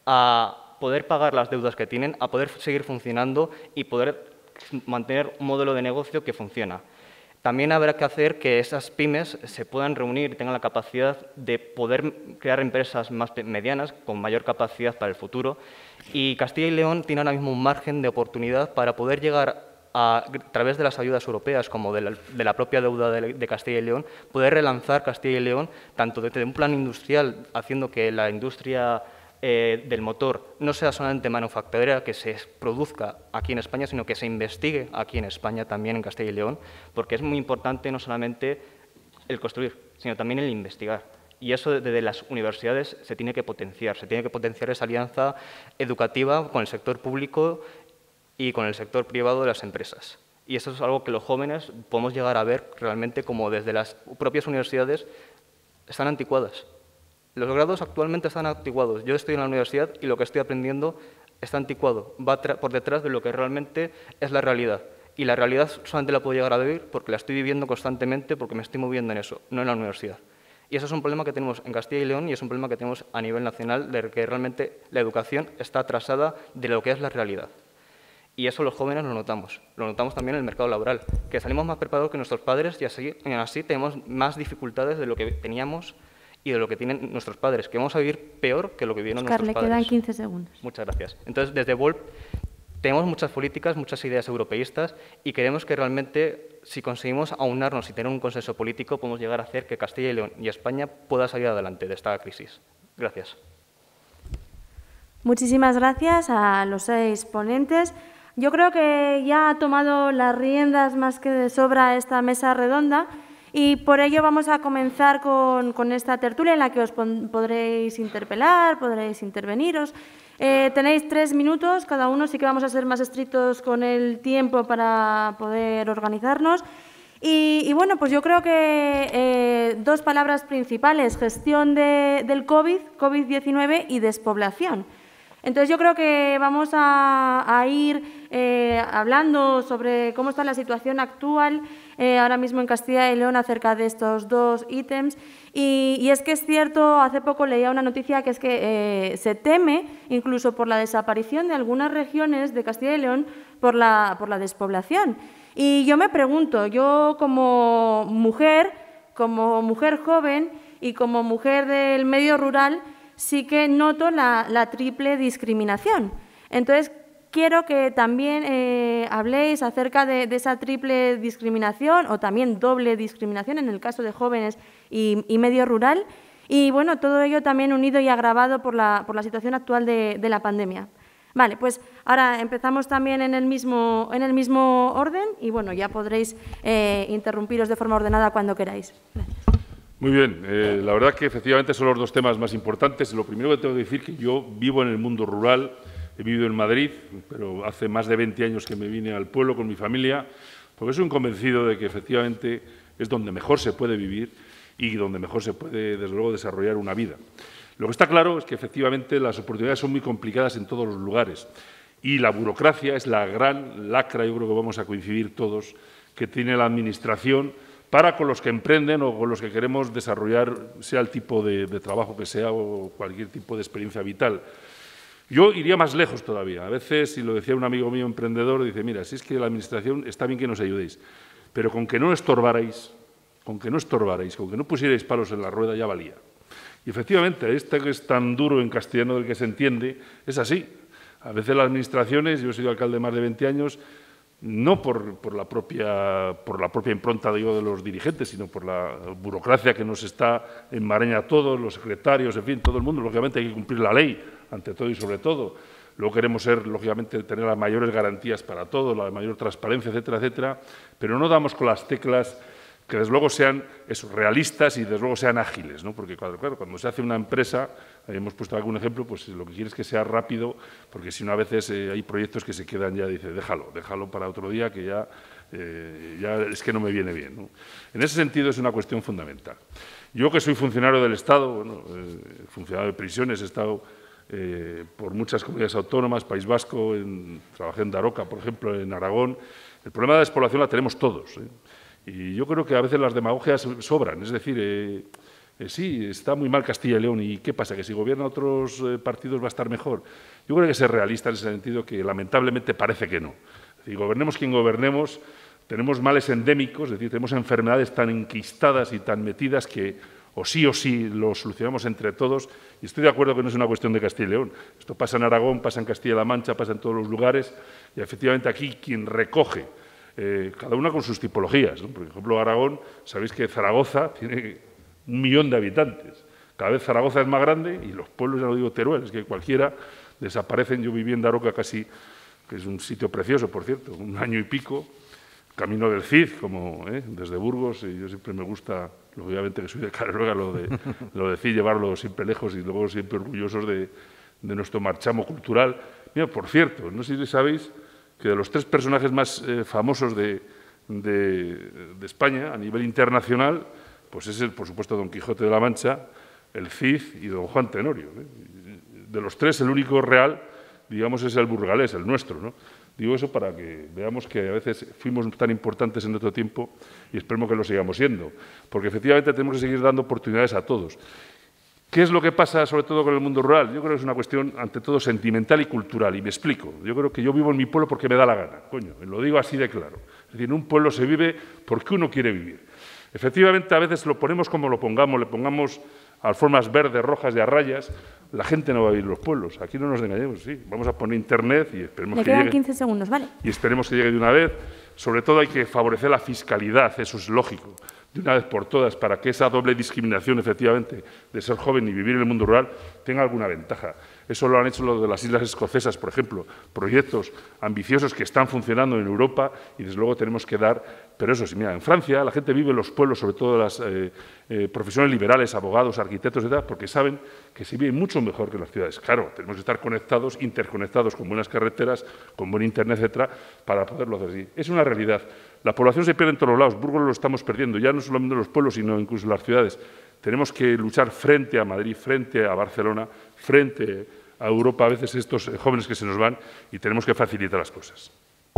a poder pagar las deudas que tienen, a poder seguir funcionando y poder mantener un modelo de negocio que funciona. También habrá que hacer que esas pymes se puedan reunir y tengan la capacidad de poder crear empresas más medianas, con mayor capacidad para el futuro. Y Castilla y León tiene ahora mismo un margen de oportunidad para poder llegar, a, a través de las ayudas europeas como de la, de la propia deuda de, de Castilla y León, poder relanzar Castilla y León, tanto desde un plan industrial, haciendo que la industria Eh, del motor no sea solamente manufacturera, que se produzca aquí en España, sino que se investigue aquí en España también, en Castilla y León, porque es muy importante no solamente el construir, sino también el investigar. Y eso desde las universidades se tiene que potenciar, se tiene que potenciar esa alianza educativa con el sector público y con el sector privado de las empresas. Y eso es algo que los jóvenes podemos llegar a ver realmente como desde las propias universidades están anticuadas. Los grados actualmente están anticuados. Yo estoy en la universidad y lo que estoy aprendiendo está anticuado. Va por detrás de lo que realmente es la realidad. Y la realidad solamente la puedo llegar a vivir porque la estoy viviendo constantemente, porque me estoy moviendo en eso, no en la universidad. Y eso es un problema que tenemos en Castilla y León y es un problema que tenemos a nivel nacional, de que realmente la educación está atrasada de lo que es la realidad. Y eso los jóvenes lo notamos. Lo notamos también en el mercado laboral, que salimos más preparados que nuestros padres y así, y así tenemos más dificultades de lo que teníamos y de lo que tienen nuestros padres, que vamos a vivir peor que lo que vivieron Oscar, nuestros padres. le quedan quince segundos. Muchas gracias. Entonces, desde V O L P tenemos muchas políticas, muchas ideas europeístas y queremos que realmente, si conseguimos aunarnos y tener un consenso político, podemos llegar a hacer que Castilla y León y España pueda salir adelante de esta crisis. Gracias. Muchísimas gracias a los seis ponentes. Yo creo que ya ha tomado las riendas más que de sobra esta mesa redonda. Y por ello vamos a comenzar con, con esta tertulia en la que os pon, podréis interpelar, podréis interveniros. Eh, tenéis tres minutos cada uno, sí que vamos a ser más estrictos con el tiempo para poder organizarnos. Y, y bueno, pues yo creo que eh, dos palabras principales, gestión de, del COVID, COVID diecinueve y despoblación. Entonces, yo creo que vamos a, a ir eh, hablando sobre cómo está la situación actual eh, ahora mismo en Castilla y León acerca de estos dos ítems. Y, y es que es cierto, hace poco leía una noticia que es que eh, se teme incluso por la desaparición de algunas regiones de Castilla y León por la, por la despoblación. Y yo me pregunto, yo como mujer, como mujer joven y como mujer del medio rural, sí que noto la, la triple discriminación. Entonces, quiero que también eh, habléis acerca de, de esa triple discriminación o también doble discriminación en el caso de jóvenes y, y medio rural. Y, bueno, todo ello también unido y agravado por la, por la situación actual de, de la pandemia. Vale, pues ahora empezamos también en el mismo, en el mismo orden y, bueno, ya podréis eh, interrumpiros de forma ordenada cuando queráis. Gracias. Muy bien, eh, la verdad que efectivamente son los dos temas más importantes. Lo primero que tengo que decir es que yo vivo en el mundo rural, he vivido en Madrid, pero hace más de veinte años que me vine al pueblo con mi familia, porque soy un convencido de que efectivamente es donde mejor se puede vivir y donde mejor se puede, desde luego, desarrollar una vida. Lo que está claro es que, efectivamente, las oportunidades son muy complicadas en todos los lugares y la burocracia es la gran lacra, yo creo que vamos a coincidir todos, que tiene la Administración para con los que emprenden o con los que queremos desarrollar, sea el tipo de, de trabajo que sea o cualquier tipo de experiencia vital. Yo iría más lejos todavía. A veces, y lo decía un amigo mío emprendedor, dice, mira, si es que la Administración está bien que nos ayudéis, pero con que no estorbarais, con que no estorbarais, con que no pusierais palos en la rueda ya valía. Y efectivamente, este que es tan duro en castellano del que se entiende, es así. A veces las administraciones, yo he sido alcalde más de veinte años, no por, por, la, propia, por la propia impronta digo, de los dirigentes, sino por la burocracia que nos está enmaraña a todos, los secretarios, en fin, todo el mundo. Lógicamente hay que cumplir la ley, ante todo y sobre todo. Luego queremos ser, lógicamente, tener las mayores garantías para todo, la mayor transparencia, etcétera, etcétera, pero no damos con las teclas que desde luego sean eso, realistas y desde luego sean ágiles, ¿no? Porque claro, claro, cuando se hace una empresa, hemos puesto algún ejemplo, pues lo que quiere es que sea rápido, porque si no a veces eh, hay proyectos que se quedan ya, dice, déjalo, déjalo para otro día que ya, eh, ya es que no me viene bien, ¿no? En ese sentido es una cuestión fundamental. Yo que soy funcionario del Estado, bueno, eh, funcionario de prisiones, he estado eh, por muchas comunidades autónomas, País Vasco, en, trabajé en Daroca, por ejemplo, en Aragón. El problema de la despoblación la tenemos todos, ¿eh? Y yo creo que a veces las demagogias sobran, es decir, eh, eh, sí, está muy mal Castilla y León, ¿y qué pasa? ¿Que si gobierna otros eh, partidos va a estar mejor? Yo creo que hay que ser realista en ese sentido, que lamentablemente parece que no. Es decir, gobernemos quien gobernemos, tenemos males endémicos, es decir, tenemos enfermedades tan enquistadas y tan metidas que o sí o sí lo solucionamos entre todos, y estoy de acuerdo que no es una cuestión de Castilla y León. Esto pasa en Aragón, pasa en Castilla-La Mancha, pasa en todos los lugares, y efectivamente aquí quien recoge, Eh, cada una con sus tipologías, ¿no? Por ejemplo, Aragón, sabéis que Zaragoza tiene un millón de habitantes. Cada vez Zaragoza es más grande y los pueblos, ya no digo Teruel, es que cualquiera desaparecen. Yo viví en Daroca casi, que es un sitio precioso, por cierto, un año y pico, camino del Cid, como ¿eh? desde Burgos, y yo siempre me gusta, lógicamente que soy de Careruega, lo de, lo de Cid, llevarlo siempre lejos y luego siempre orgullosos de, de nuestro marchamo cultural. Mira, por cierto, no sé si sabéis que de los tres personajes más eh, famosos de, de, de España a nivel internacional, pues es, el, por supuesto, Don Quijote de la Mancha, el Cid y Don Juan Tenorio, ¿eh? De los tres, el único real, digamos, es el burgalés, el nuestro, ¿no? Digo eso para que veamos que a veces fuimos tan importantes en otro tiempo y esperemos que lo sigamos siendo, porque efectivamente tenemos que seguir dando oportunidades a todos. ¿Qué es lo que pasa, sobre todo, con el mundo rural? Yo creo que es una cuestión, ante todo, sentimental y cultural, y me explico. Yo creo que yo vivo en mi pueblo porque me da la gana, coño, lo digo así de claro. Es decir, en un pueblo se vive porque uno quiere vivir. Efectivamente, a veces lo ponemos como lo pongamos, le pongamos alfombras verdes, rojas y a rayas, la gente no va a vivir en los pueblos. Aquí no nos engañemos, sí. Vamos a poner Internet y esperemos Me que quedan llegue. quince segundos, ¿vale? Y esperemos que llegue de una vez. Sobre todo hay que favorecer la fiscalidad, eso es lógico, de una vez por todas, para que esa doble discriminación, efectivamente, de ser joven y vivir en el mundo rural, tenga alguna ventaja. Eso lo han hecho los de las Islas Escocesas, por ejemplo, proyectos ambiciosos que están funcionando en Europa y, desde luego, tenemos que dar. Pero eso sí, mira, en Francia la gente vive en los pueblos, sobre todo las eh, eh, profesiones liberales, abogados, arquitectos, etcétera, porque saben que se vive mucho mejor que en las ciudades. Claro, tenemos que estar conectados, interconectados, con buenas carreteras, con buen Internet, etcétera, para poderlo hacer así. Es una realidad. La población se pierde en todos los lados. Burgos lo estamos perdiendo, ya no solamente en los pueblos, sino incluso en las ciudades. Tenemos que luchar frente a Madrid, frente a Barcelona, frente a Europa, a veces estos jóvenes que se nos van, y tenemos que facilitar las cosas.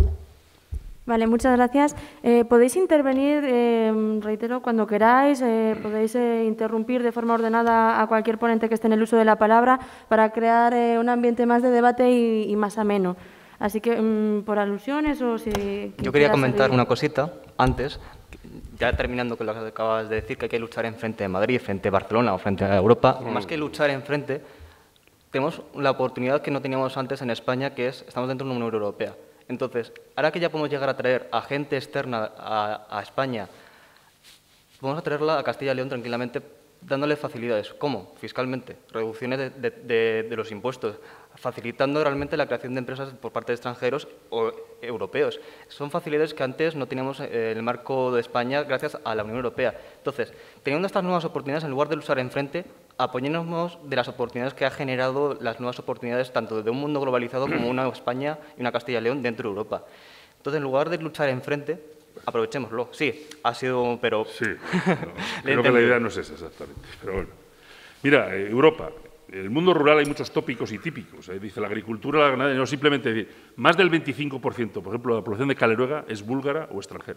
Vale, muchas gracias. Eh, podéis intervenir, eh, reitero, cuando queráis, eh, podéis eh, interrumpir de forma ordenada a cualquier ponente que esté en el uso de la palabra para crear eh, un ambiente más de debate y, y más ameno. Así que, um, por alusiones o si... Yo quería comentar seguir. una cosita antes, ya terminando con lo que acabas de decir, que hay que luchar en frente de Madrid, frente a Barcelona o frente a Europa. Mm. Más que luchar en frente, tenemos la oportunidad que no teníamos antes en España, que es, estamos dentro de una Unión Europea. Entonces, ahora que ya podemos llegar a traer a gente externa a, a España, podemos atraerla a Castilla y León tranquilamente, dándole facilidades. ¿Cómo? Fiscalmente, reducciones de, de, de, de los impuestos, facilitando realmente la creación de empresas por parte de extranjeros o europeos. Son facilidades que antes no teníamos en el marco de España gracias a la Unión Europea. Entonces, teniendo estas nuevas oportunidades, en lugar de luchar enfrente, apoyémonos de las oportunidades que ha generado las nuevas oportunidades tanto de un mundo globalizado como una España y una Castilla y León dentro de Europa. Entonces, en lugar de luchar enfrente, aprovechémoslo. Sí, ha sido, pero... Sí, no, creo que la idea no es esa exactamente, pero bueno. Mira, eh, Europa, en el mundo rural hay muchos tópicos y típicos. ¿eh? Dice la agricultura, la ganadería, no simplemente decir, más del veinticinco por ciento, por ejemplo, de la población de Caleruega es búlgara o extranjera.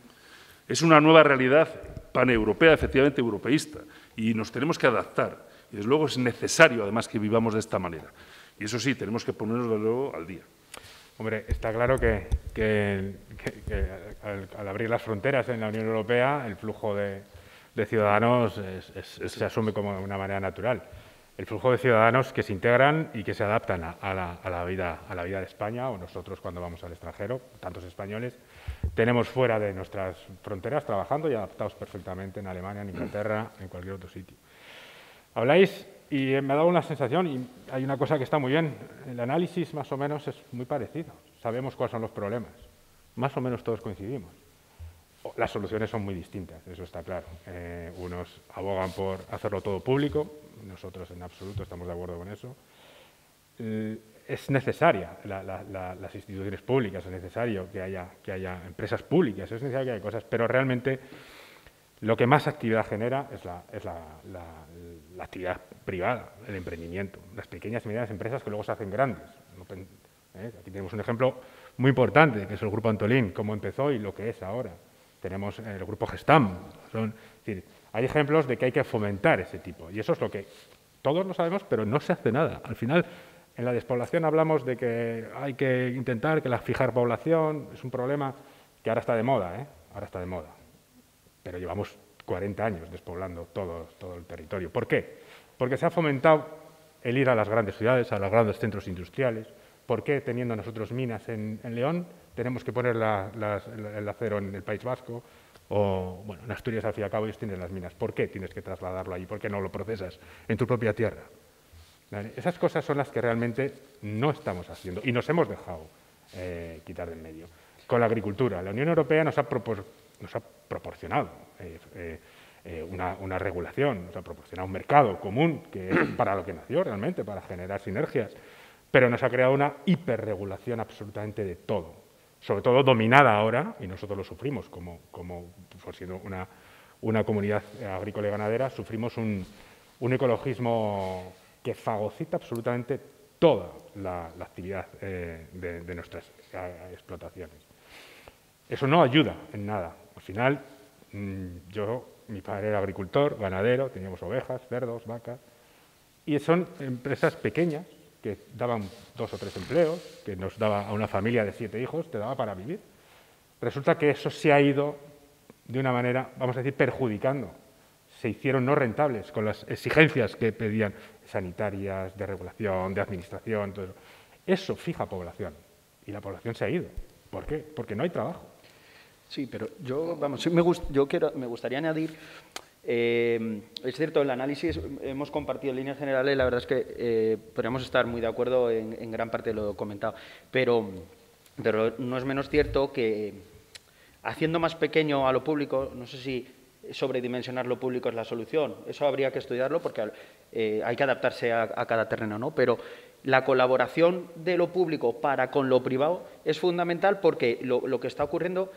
Es una nueva realidad paneuropea, efectivamente europeísta, y nos tenemos que adaptar. Y desde luego es necesario, además, que vivamos de esta manera. Y eso sí, tenemos que ponernos de nuevo al día. Hombre, está claro que, que, que, que al, al abrir las fronteras en la Unión Europea, el flujo de, de ciudadanos es, es, es, se asume como de una manera natural. El flujo de ciudadanos que se integran y que se adaptan a, a, la, a, la vida, a la vida de España, o nosotros cuando vamos al extranjero, tantos españoles, tenemos fuera de nuestras fronteras trabajando y adaptados perfectamente en Alemania, en Inglaterra, en cualquier otro sitio. Habláis, y me ha dado una sensación, y hay una cosa que está muy bien, el análisis más o menos es muy parecido, sabemos cuáles son los problemas, más o menos todos coincidimos. Las soluciones son muy distintas, eso está claro. Eh, unos abogan por hacerlo todo público, nosotros en absoluto estamos de acuerdo con eso. Eh, es necesaria la, la, la, las instituciones públicas, es necesario que haya, que haya empresas públicas, es necesario que haya cosas, pero realmente lo que más actividad genera es la, es la, la, la actividad privada, el emprendimiento, las pequeñas y medianas empresas que luego se hacen grandes. ¿Eh? Aquí tenemos un ejemplo muy importante, que es el Grupo Antolín, cómo empezó y lo que es ahora. Tenemos el Grupo Gestam. Son, es decir, hay ejemplos de que hay que fomentar ese tipo. Y eso es lo que todos lo sabemos, pero no se hace nada. Al final, en la despoblación hablamos de que hay que intentar que la fijar población es un problema que ahora está de moda, ¿eh? Ahora está de moda. Pero llevamos cuarenta años despoblando todo, todo el territorio. ¿Por qué? Porque se ha fomentado el ir a las grandes ciudades, a los grandes centros industriales. ¿Por qué, teniendo nosotros minas en, en León, tenemos que poner la, las, el acero en el País Vasco? O, bueno, en Asturias, al fin y al cabo, ellos tienen las minas. ¿Por qué tienes que trasladarlo allí? ¿Por qué no lo procesas en tu propia tierra? ¿Vale? Esas cosas son las que realmente no estamos haciendo y nos hemos dejado eh, quitar de en medio. Con la agricultura, la Unión Europea nos ha, propor nos ha proporcionado eh, eh, eh, una, una regulación, nos ha proporcionado un mercado común, que es para lo que nació realmente, para generar sinergias, pero nos ha creado una hiperregulación absolutamente de todo, sobre todo dominada ahora, y nosotros lo sufrimos como, como por siendo una, una comunidad agrícola y ganadera, sufrimos un, un ecologismo que fagocita absolutamente toda la, la actividad eh, de, de nuestras eh, explotaciones. Eso no ayuda en nada. Al final, mmm, yo, mi padre era agricultor, ganadero, teníamos ovejas, cerdos, vacas, y son empresas pequeñas que daban dos o tres empleos, que nos daba a una familia de siete hijos, te daba para vivir. Resulta que eso se ha ido de una manera, vamos a decir, perjudicando. Se hicieron no rentables con las exigencias que pedían sanitarias, de regulación, de administración, todo eso. Eso fija población y la población se ha ido. ¿Por qué? Porque no hay trabajo. Sí, pero yo, vamos, sí me, gust yo quiero, me gustaría añadir, eh, es cierto, el análisis hemos compartido en líneas generales, la verdad es que eh, podríamos estar muy de acuerdo en, en gran parte de lo comentado, pero, pero no es menos cierto que haciendo más pequeño a lo público, no sé si sobredimensionar lo público es la solución, eso habría que estudiarlo porque eh, hay que adaptarse a, a cada terreno, ¿no? Pero la colaboración de lo público para con lo privado es fundamental porque lo, lo que está ocurriendo,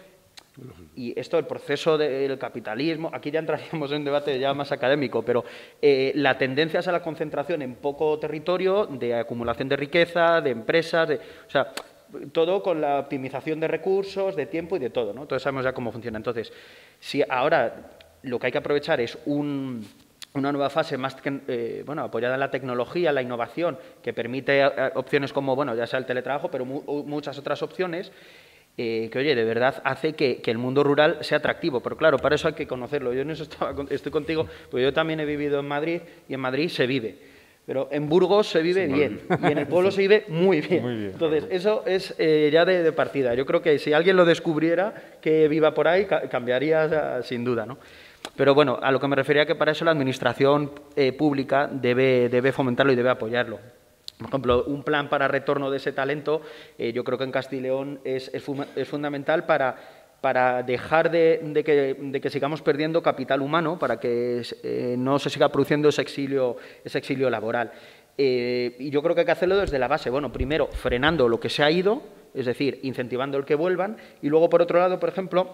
y esto el proceso del capitalismo, aquí ya entraríamos en un debate ya más académico, pero eh, la tendencia es a la concentración en poco territorio, de acumulación de riqueza, de empresas, de, o sea, todo con la optimización de recursos, de tiempo y de todo, ¿no? Todos sabemos ya cómo funciona. Entonces, si ahora lo que hay que aprovechar es un, una nueva fase más eh, bueno, apoyada en la tecnología, la innovación, que permite opciones como, bueno, ya sea el teletrabajo, pero mu muchas otras opciones, eh, que, oye, de verdad hace que, que el mundo rural sea atractivo. Pero claro, para eso hay que conocerlo. Yo en eso estaba, estoy contigo, porque yo también he vivido en Madrid y en Madrid se vive. Pero en Burgos se vive sí, bien y en el pueblo se vive muy bien. Muy bien. Entonces, eso es eh, ya de, de partida. Yo creo que si alguien lo descubriera, que viva por ahí, ca cambiaría o sea, sin duda, ¿no? Pero bueno, a lo que me refería que para eso la administración eh, pública debe, debe fomentarlo y debe apoyarlo. Por ejemplo, un plan para retorno de ese talento, eh, yo creo que en Castilla y León es, es, fu es fundamental para, para dejar de, de, que, de que sigamos perdiendo capital humano, para que eh, no se siga produciendo ese exilio, ese exilio laboral. Eh, y yo creo que hay que hacerlo desde la base. Bueno, primero, frenando lo que se ha ido, es decir, incentivando el que vuelvan, y luego, por otro lado, por ejemplo,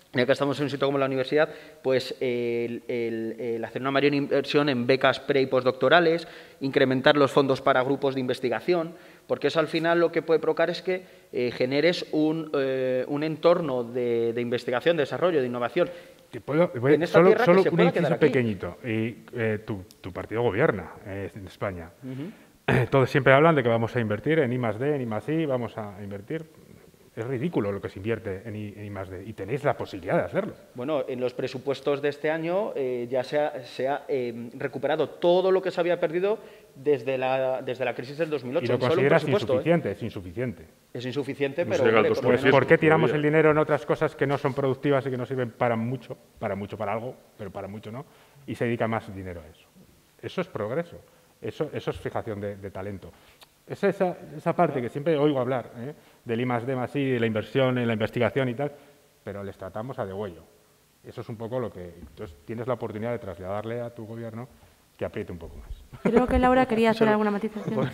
ya que estamos en un sitio como la universidad, pues el, el, el hacer una mayor inversión en becas pre y postdoctorales, incrementar los fondos para grupos de investigación, porque eso al final lo que puede provocar es que eh, generes un, eh, un entorno de, de investigación, de desarrollo, de innovación. Te puedo, voy, en esta solo tierra solo que se un pueda inciso quedar aquí. pequeñito. Y, eh, tu, tu partido gobierna eh, en España. Uh-huh. Todos siempre hablan de que vamos a invertir en I más D, en I más I, vamos a invertir. Es ridículo lo que se invierte en I, en I más D y tenéis la posibilidad de hacerlo. Bueno, en los presupuestos de este año eh, ya se ha, se ha eh, recuperado todo lo que se había perdido desde la, desde la crisis del dos mil ocho. Y lo Solo un consideras presupuesto, insuficiente, ¿eh? es insuficiente. Es insuficiente, No pero... llega al hombre, dos por por lo Pues, ciento. menos- ¿por qué tiramos todavía. el dinero en otras cosas que no son productivas y que no sirven para mucho, para mucho para algo, pero para mucho no, y se dedica más dinero a eso? Eso es progreso, eso, eso es fijación de, de talento. Es esa, esa parte que siempre oigo hablar, ¿eh? del I más D más I, de la inversión en la investigación y tal, pero les tratamos a degüello. Eso es un poco lo que... Entonces, tienes la oportunidad de trasladarle a tu gobierno que apriete un poco más. Creo que Laura quería hacer alguna matización.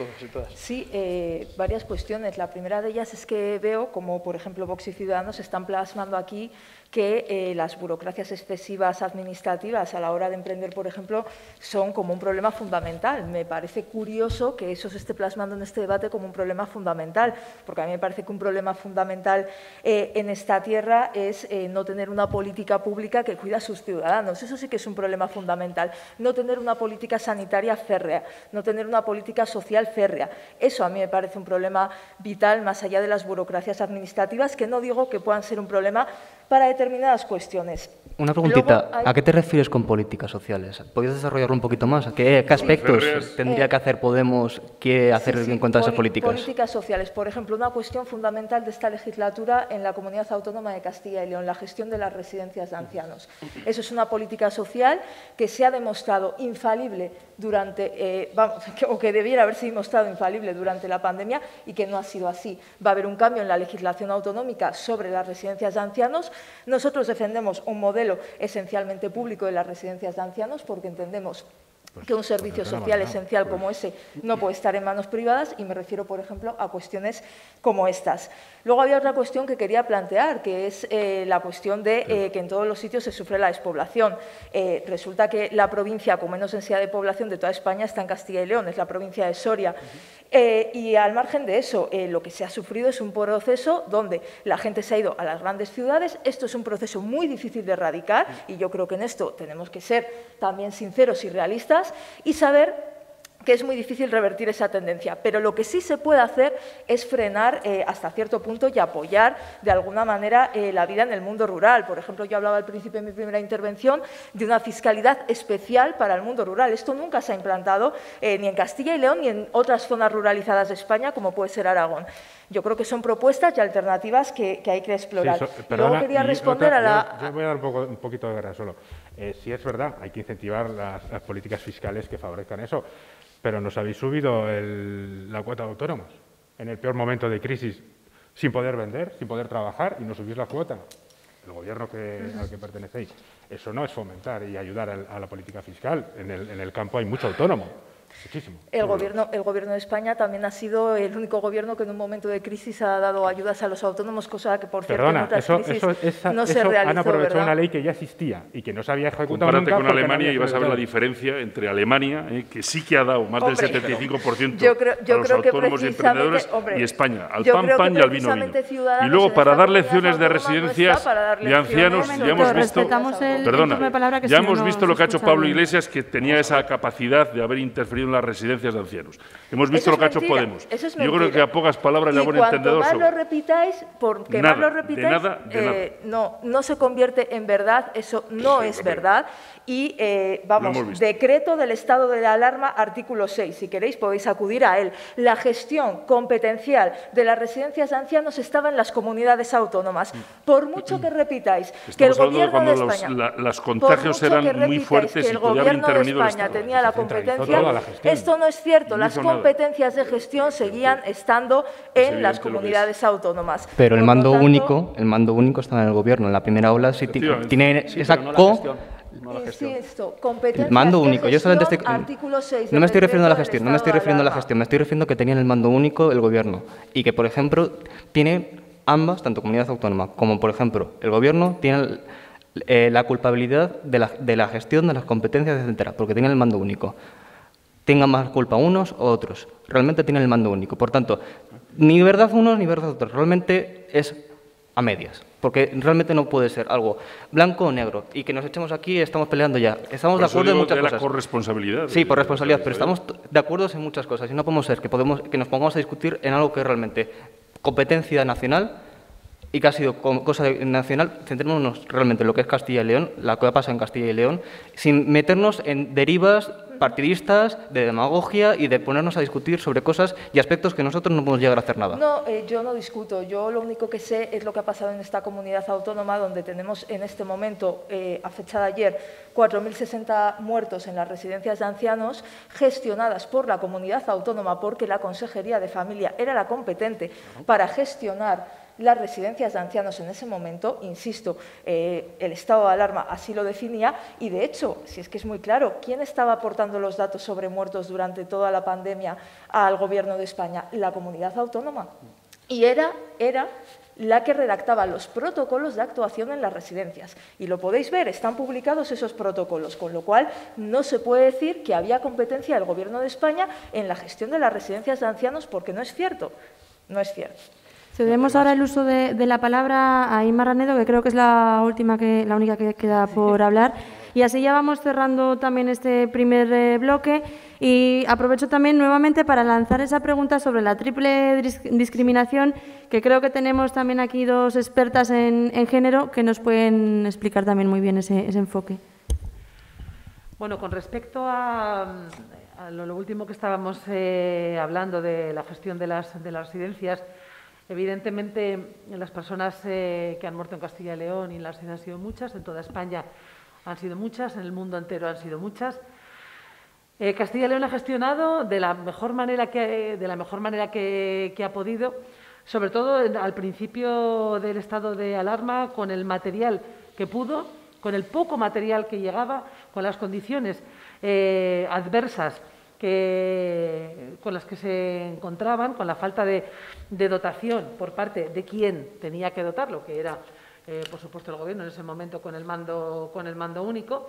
Sí, eh, varias cuestiones. La primera de ellas es que veo como, por ejemplo, Vox y Ciudadanos están plasmando aquí que eh, las burocracias excesivas administrativas a la hora de emprender, por ejemplo, son como un problema fundamental. Me parece curioso que eso se esté plasmando en este debate como un problema fundamental, porque a mí me parece que un problema fundamental eh, en esta tierra es eh, no tener una política pública que cuida a sus ciudadanos. Eso sí que es un problema fundamental. No tener una política sanitaria férrea, no tener una política social férrea. Eso a mí me parece un problema vital, más allá de las burocracias administrativas, que no digo que puedan ser un problema para determinadas cuestiones. Una preguntita, Luego hay- ¿a qué te refieres con políticas sociales? ¿Podrías desarrollarlo un poquito más? ¿A qué, qué aspectos Férreas. tendría que hacer Podemos, quiere hacer Sí, sí, en cuanto a esas poli- políticas? Políticas sociales. Por ejemplo, una cuestión fundamental de esta legislatura en la Comunidad Autónoma de Castilla y León, la gestión de las residencias de ancianos. Eso es una política social que se ha demostrado infalible durante, eh, vamos, que- o que debiera haberse demostrado infalible durante la pandemia y que no ha sido así. Va a haber un cambio en la legislación autonómica sobre las residencias de ancianos. Nosotros defendemos un modelo esencialmente público de las residencias de ancianos porque entendemos que un servicio pues no social tenemos nada. esencial como ese no puede estar en manos privadas, y me refiero, por ejemplo, a cuestiones como estas. Luego había otra cuestión que quería plantear, que es eh, la cuestión de eh, que en todos los sitios se sufre la despoblación. Eh, resulta que la provincia con menos densidad de población de toda España está en Castilla y León, es la provincia de Soria. Eh, y al margen de eso, eh, lo que se ha sufrido es un proceso donde la gente se ha ido a las grandes ciudades. Esto es un proceso muy difícil de erradicar y yo creo que en esto tenemos que ser también sinceros y realistas y saber que es muy difícil revertir esa tendencia, pero lo que sí se puede hacer es frenar eh, hasta cierto punto y apoyar de alguna manera eh, la vida en el mundo rural. Por ejemplo, yo hablaba al principio de mi primera intervención de una fiscalidad especial para el mundo rural. Esto nunca se ha implantado eh, ni en Castilla y León ni en otras zonas ruralizadas de España, como puede ser Aragón. Yo creo que son propuestas y alternativas que, que hay que explorar. Sí, so- Y perdona, luego quería y responder otra- a la... Yo, yo voy a dar un, poco, un poquito de guerra solo. Eh, sí es verdad, hay que incentivar las, las políticas fiscales que favorezcan eso, pero nos habéis subido el- la cuota de autónomos en el peor momento de crisis, sin poder vender, sin poder trabajar, y nos subís la cuota, el gobierno que, al que pertenecéis. Eso no es fomentar y ayudar al- a la política fiscal. En el, en el campo hay mucho autónomo, muchísimo. El gobierno, el Gobierno de España también ha sido el único gobierno que en un momento de crisis ha dado ayudas a los autónomos, cosa que, por cierto, en Perdona, otras eso, crisis eso, esa- no se eso realizó, han aprovechado ¿verdad? una ley que ya existía y que no se había ejecutado Compárate nunca con porque no Alemania había y vas a ver la ejecutado. diferencia entre Alemania, eh, que sí que ha dado más Hombre, del setenta y cinco por ciento yo creo- yo a los creo que autónomos y precisamente, emprendedores, hombre, y España, al yo pan creo que pan y al vino vino. precisamente Ciudadanos Y luego, en para esta dar comunidad lecciones de autónoma no está residencias para dar de ancianos, lecciones. ya hemos Doctor, visto... respetamos el- el Perdona, turno de palabra, que ya si no, hemos no visto lo se que ha hecho escucha Pablo bien. Iglesias, que tenía esa capacidad de haber interferido en las residencias de ancianos. Hemos visto Eso lo es que ha hecho mentira, Podemos. eso es Yo creo mentira. que a pocas palabras Y le buen cuanto entendedor más sobra. lo repitáis, porque Nada, más lo de repitáis, nada, de eh, no, no se convierte en verdad, eso no Sí, es hombre. verdad. Y, eh, Lo vamos, hemos visto. decreto del estado de alarma, artículo seis, si queréis podéis acudir a él. La gestión competencial de las residencias de ancianos estaba en las comunidades autónomas. Por mucho que repitáis que el Estamos hablando de Gobierno de cuando los- España... la- las por contagios mucho eran que muy repitáis fuertes que y el podía haber Gobierno de intervenido el España Estado. tenía la Se centralizó competencia, toda la gestión. esto no es cierto. Y no Las hizo nada. competencias de gestión seguían estando en las evidente lo que comunidades autónomas. Pero el Por lo mando tanto, único, el mando único está en el gobierno. En la primera ola sí ti- Efectivamente. tiene Sí, esa pero no la co... gestión, no la gestión. Insisto, competencias El mando de único. Yo solamente gestión, estoy... artículo seis No me estoy del refiriendo a la decreto del gestión, no me estoy estado de refiriendo a la alarma. gestión, me estoy refiriendo que tenían el mando único el gobierno y que, por ejemplo, tiene ambas, tanto comunidad autónoma como, por ejemplo, el Gobierno, tienen eh, la culpabilidad de la, de la gestión de las competencias, etcétera, porque tienen el mando único. Tengan más culpa unos o otros. Realmente tienen el mando único. Por tanto, ni verdad unos ni verdad otros. Realmente es a medias. Porque realmente no puede ser algo blanco o negro. Y que nos echemos aquí y estamos peleando ya. Estamos de acuerdo en muchas cosas. La corresponsabilidad. Sí, por responsabilidad. Pero estamos de acuerdo en muchas cosas. Y no podemos ser que, podemos, que nos pongamos a discutir en algo que es realmente competencia nacional y que ha sido cosa nacional. Centrémonos realmente en lo que es Castilla y León, lo que ha pasado en Castilla y León, sin meternos en derivas partidistas, de demagogia y de ponernos a discutir sobre cosas y aspectos que nosotros no podemos llegar a hacer nada. No, eh, yo no discuto. Yo lo único que sé es lo que ha pasado en esta comunidad autónoma, donde tenemos en este momento, eh, a fecha de ayer, cuatro mil sesenta muertos en las residencias de ancianos gestionadas por la comunidad autónoma, porque la Consejería de Familia era la competente para gestionar las residencias de ancianos en ese momento. Insisto, eh, el estado de alarma así lo definía y, de hecho, si es que es muy claro, ¿quién estaba aportando los datos sobre muertos durante toda la pandemia al Gobierno de España? La comunidad autónoma. Y era, era la que redactaba los protocolos de actuación en las residencias. Y lo podéis ver, están publicados esos protocolos, con lo cual no se puede decir que había competencia del Gobierno de España en la gestión de las residencias de ancianos, porque no es cierto, no es cierto. Cedemos ahora el uso de, de la palabra a Inma Ranedo, que creo que es la última, que, la única que queda por hablar. Y así ya vamos cerrando también este primer eh, bloque. Y aprovecho también nuevamente para lanzar esa pregunta sobre la triple discriminación, que creo que tenemos también aquí dos expertas en, en género que nos pueden explicar también muy bien ese, ese enfoque. Bueno, con respecto a, a lo, lo último que estábamos eh, hablando de la gestión de las, de las residencias, evidentemente, las personas eh, que han muerto en Castilla y León y las han sido muchas, en toda España han sido muchas, en el mundo entero han sido muchas. Eh, Castilla y León ha gestionado de la mejor manera que, de la mejor manera que, que ha podido, sobre todo al principio del estado de alarma, con el material que pudo, con el poco material que llegaba, con las condiciones eh, adversas Que, con las que se encontraban, con la falta de, de dotación por parte de quien tenía que dotarlo, que era, eh, por supuesto, el Gobierno en ese momento con el mando, con el mando único.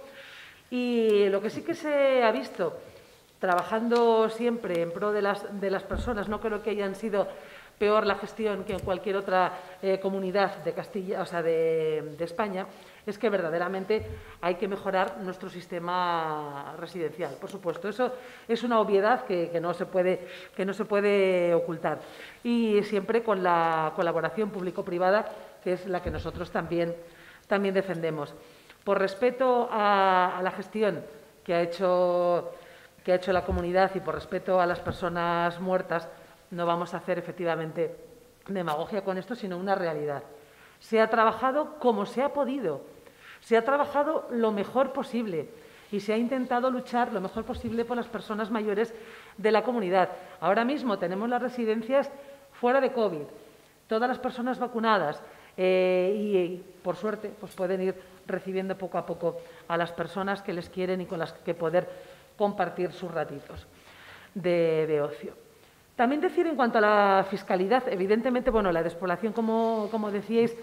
Y lo que sí que se ha visto, trabajando siempre en pro de las, de las personas, no creo que hayan sido peor la gestión que en cualquier otra eh, comunidad de Castilla, o sea, de, de España, es que verdaderamente hay que mejorar nuestro sistema residencial. Por supuesto, eso es una obviedad que, que, no se puede, que no se puede ocultar. Y siempre con la colaboración público-privada, que es la que nosotros también, también defendemos. Por respeto a, a la gestión que ha, hecho, que ha hecho la comunidad y por respeto a las personas muertas, no vamos a hacer efectivamente demagogia con esto, sino una realidad. Se ha trabajado como se ha podido, se ha trabajado lo mejor posible y se ha intentado luchar lo mejor posible por las personas mayores de la comunidad. Ahora mismo tenemos las residencias fuera de COVID, todas las personas vacunadas eh, y, y, por suerte, pues pueden ir recibiendo poco a poco a las personas que les quieren y con las que poder compartir sus ratitos de, de ocio. También decir en cuanto a la fiscalidad, evidentemente, bueno, la despoblación, como, como decíais,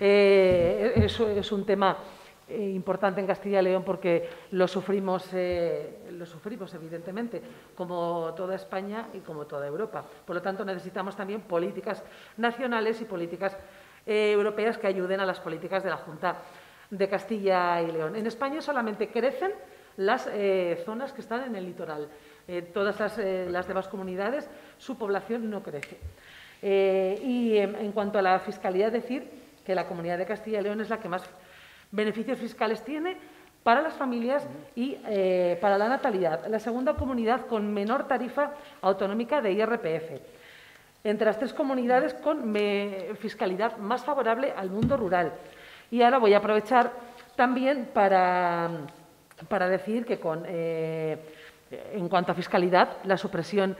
eh, es, es un tema eh, importante en Castilla y León porque lo sufrimos, eh, lo sufrimos, evidentemente, como toda España y como toda Europa. Por lo tanto, necesitamos también políticas nacionales y políticas eh, europeas que ayuden a las políticas de la Junta de Castilla y León. En España solamente crecen las eh, zonas que están en el litoral. Eh, todas las, eh, las demás comunidades, su población no crece. Eh, y en, en cuanto a la fiscalidad, decir que la Comunidad de Castilla y León es la que más beneficios fiscales tiene para las familias y eh, para la natalidad. La segunda comunidad con menor tarifa autonómica de I R P F. Entre las tres comunidades con me, fiscalidad más favorable al mundo rural. Y ahora voy a aprovechar también para, para decir que con... Eh, en cuanto a fiscalidad, la supresión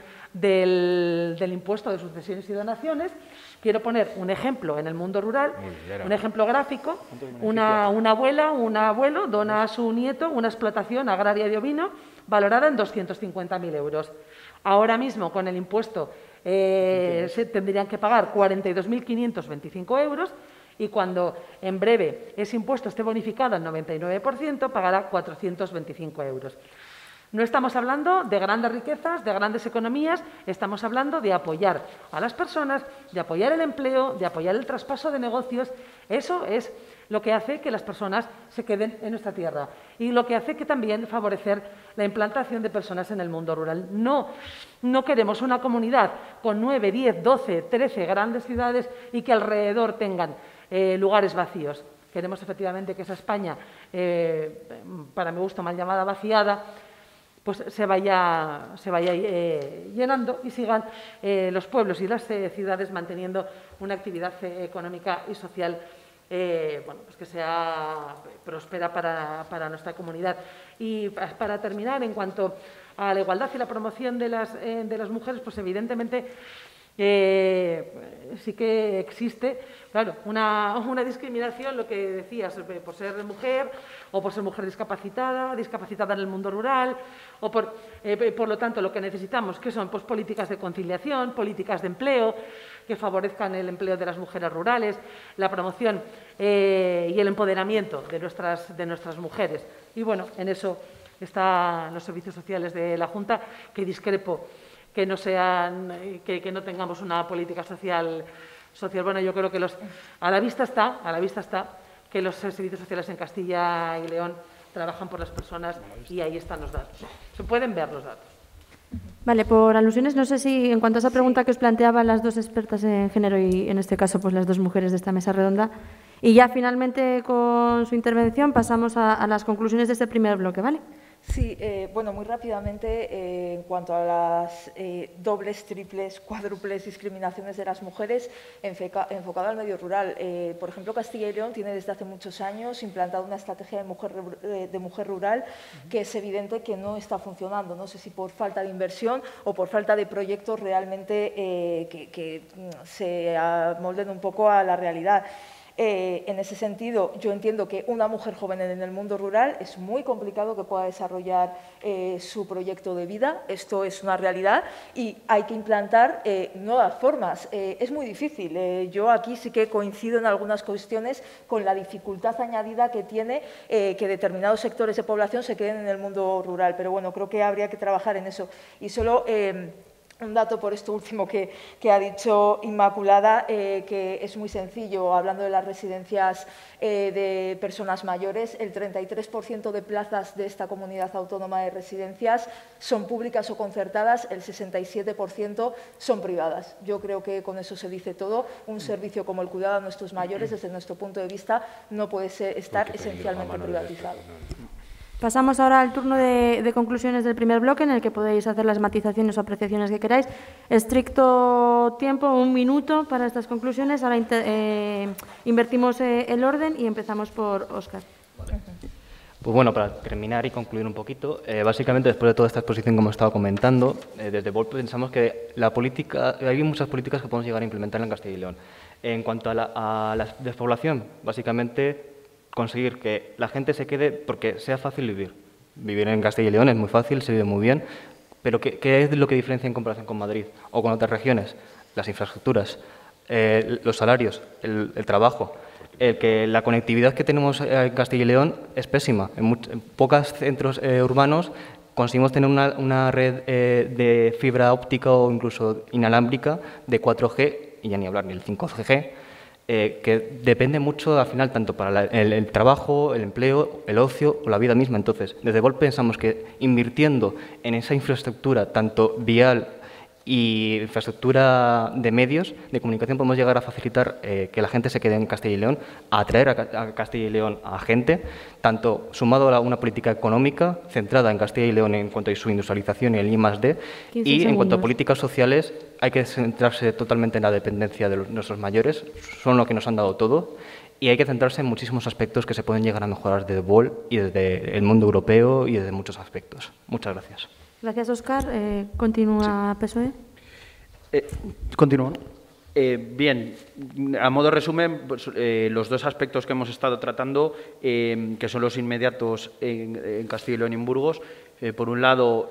del, del impuesto de sucesiones y donaciones. Quiero poner un ejemplo en el mundo rural, un ejemplo gráfico. Una, una abuela, un abuelo dona a su nieto una explotación agraria de ovino valorada en doscientos cincuenta mil euros. Ahora mismo, con el impuesto eh, se tendrían que pagar cuarenta y dos mil quinientos veinticinco euros y cuando en breve ese impuesto esté bonificado al noventa y nueve por ciento, pagará cuatrocientos veinticinco euros. No estamos hablando de grandes riquezas, de grandes economías, estamos hablando de apoyar a las personas, de apoyar el empleo, de apoyar el traspaso de negocios. Eso es lo que hace que las personas se queden en nuestra tierra y lo que hace que también favorecer la implantación de personas en el mundo rural. No, no queremos una comunidad con nueve, diez, doce, trece grandes ciudades y que alrededor tengan eh, lugares vacíos. Queremos efectivamente que esa España, eh, para mi gusto mal llamada vaciada, pues se vaya, se vaya eh, llenando y sigan eh, los pueblos y las eh, ciudades manteniendo una actividad eh, económica y social eh, bueno, pues que sea próspera para, para nuestra comunidad. Y para terminar, en cuanto a la igualdad y la promoción de las, eh, de las mujeres, pues evidentemente Eh, sí que existe, claro, una, una discriminación, lo que decías, por ser mujer o por ser mujer discapacitada, discapacitada en el mundo rural, o por, eh, por lo tanto, lo que necesitamos, que son pues, políticas de conciliación, políticas de empleo, que favorezcan el empleo de las mujeres rurales, la promoción eh, y el empoderamiento de nuestras, de nuestras mujeres. Y bueno, en eso están los servicios sociales de la Junta, que discrepo que no sean, que, que no tengamos una política social, social. Bueno, yo creo que los, a la vista está, a la vista está que los servicios sociales en Castilla y León trabajan por las personas y ahí están los datos. Se pueden ver los datos. Vale, por alusiones, no sé si en cuanto a esa pregunta que os planteaban las dos expertas en género y en este caso pues las dos mujeres de esta mesa redonda, y ya finalmente con su intervención pasamos a, a las conclusiones de este primer bloque, ¿vale? Sí, eh, bueno, muy rápidamente, eh, en cuanto a las eh, dobles, triples, cuádruples discriminaciones de las mujeres, enfocado al medio rural. Eh, por ejemplo, Castilla y León tiene desde hace muchos años implantado una estrategia de mujer, de mujer rural que es evidente que no está funcionando. No sé si por falta de inversión o por falta de proyectos realmente eh, que, que se amolden un poco a la realidad. Eh, en ese sentido, yo entiendo que una mujer joven en el mundo rural es muy complicado que pueda desarrollar eh, su proyecto de vida. Esto es una realidad y hay que implantar eh, nuevas formas. Eh, es muy difícil. Eh, yo aquí sí que coincido en algunas cuestiones con la dificultad añadida que tiene eh, que determinados sectores de población se queden en el mundo rural. Pero bueno, creo que habría que trabajar en eso. Y solo Eh, un dato por esto último que, que ha dicho Inmaculada, eh, que es muy sencillo, hablando de las residencias eh, de personas mayores, el treinta y tres por ciento de plazas de esta comunidad autónoma de residencias son públicas o concertadas, el sesenta y siete por ciento son privadas. Yo creo que con eso se dice todo. Un servicio como el cuidado a nuestros mayores, desde nuestro punto de vista, no puede ser, estar esencialmente privatizado. Pasamos ahora al turno de, de conclusiones del primer bloque, en el que podéis hacer las matizaciones o apreciaciones que queráis. Estricto tiempo, un minuto para estas conclusiones. Ahora inter, eh, invertimos eh, el orden y empezamos por Óscar. Vale. Pues bueno, para terminar y concluir un poquito, eh, básicamente después de toda esta exposición, como estaba comentando, eh, desde Volpe pensamos que la política, hay muchas políticas que podemos llegar a implementar en Castilla y León. En cuanto a la, a la despoblación, básicamente conseguir que la gente se quede porque sea fácil vivir. Vivir en Castilla y León es muy fácil, se vive muy bien, pero ¿qué, qué es lo que diferencia en comparación con Madrid o con otras regiones? Las infraestructuras, eh, los salarios, el, el trabajo. El que la conectividad que tenemos en Castilla y León es pésima. En, much, en pocos centros eh, urbanos conseguimos tener una, una red eh, de fibra óptica o incluso inalámbrica de cuatro G, y ya ni hablar ni el cinco G, Eh, que depende mucho al final tanto para la, el, el trabajo, el empleo, el ocio o la vida misma. Entonces, desde Volpe pensamos que invirtiendo en esa infraestructura, tanto vial y infraestructura de medios de comunicación, podemos llegar a facilitar eh, que la gente se quede en Castilla y León, a atraer a, a Castilla y León a gente, tanto sumado a una política económica centrada en Castilla y León en cuanto a su industrialización y el I más D, y en cuanto a políticas sociales, hay que centrarse totalmente en la dependencia de los, nuestros mayores, son lo que nos han dado todo, y hay que centrarse en muchísimos aspectos que se pueden llegar a mejorar desde Vol y desde el mundo europeo y desde muchos aspectos. Muchas gracias. Gracias, Óscar. Eh, continúa sí. P S O E. Eh, continúo. Eh, bien, a modo de resumen, pues, eh, los dos aspectos que hemos estado tratando, eh, que son los inmediatos en, en Castilla y León y en Burgos, eh, por un lado,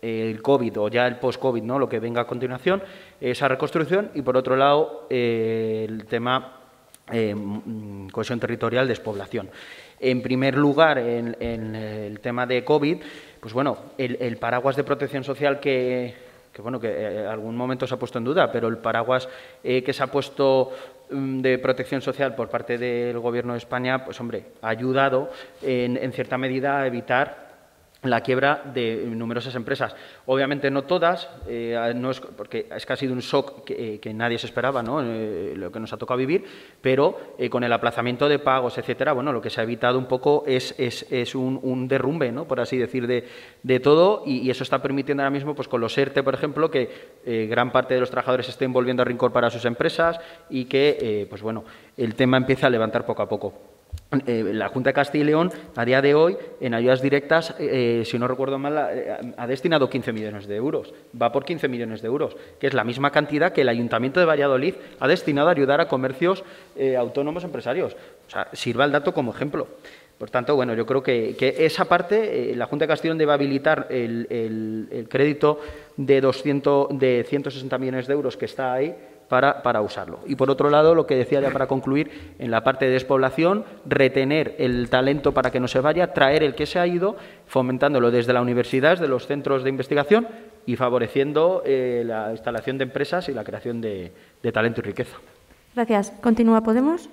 el COVID o ya el post-COVID, ¿no? Lo que venga a continuación, esa reconstrucción, y por otro lado eh, el tema eh, cohesión territorial, despoblación. En primer lugar, en, en el tema de COVID, pues bueno, el, el paraguas de protección social que, que bueno, que en algún momento se ha puesto en duda, pero el paraguas eh, que se ha puesto de protección social por parte del Gobierno de España, pues hombre, ha ayudado en, en cierta medida a evitar la quiebra de numerosas empresas. Obviamente no todas, eh, no es, porque es que ha sido un shock que, eh, que nadie se esperaba, ¿no? Eh, lo que nos ha tocado vivir, pero eh, con el aplazamiento de pagos, etcétera, bueno, lo que se ha evitado un poco es, es, es un, un derrumbe, ¿no? Por así decir, de, de todo, y, y eso está permitiendo ahora mismo, pues con los ERTE, por ejemplo, que eh, gran parte de los trabajadores estén volviendo a reincorporar a sus empresas y que, eh, pues bueno, el tema empieza a levantar poco a poco. Eh, la Junta de Castilla y León, a día de hoy, en ayudas directas, eh, si no recuerdo mal, eh, ha destinado quince millones de euros. Va por quince millones de euros, que es la misma cantidad que el Ayuntamiento de Valladolid ha destinado a ayudar a comercios eh, autónomos empresarios. O sea, sirva el dato como ejemplo. Por tanto, bueno, yo creo que, que esa parte, eh, la Junta de Castilla y León debe habilitar el, el, el crédito de, doscientos, de ciento sesenta millones de euros que está ahí, Para, para usarlo. Y por otro lado, lo que decía ya para concluir, en la parte de despoblación, retener el talento para que no se vaya, traer el que se ha ido, fomentándolo desde la universidad, desde los centros de investigación y favoreciendo eh, la instalación de empresas y la creación de, de talento y riqueza. Gracias. Continúa Podemos.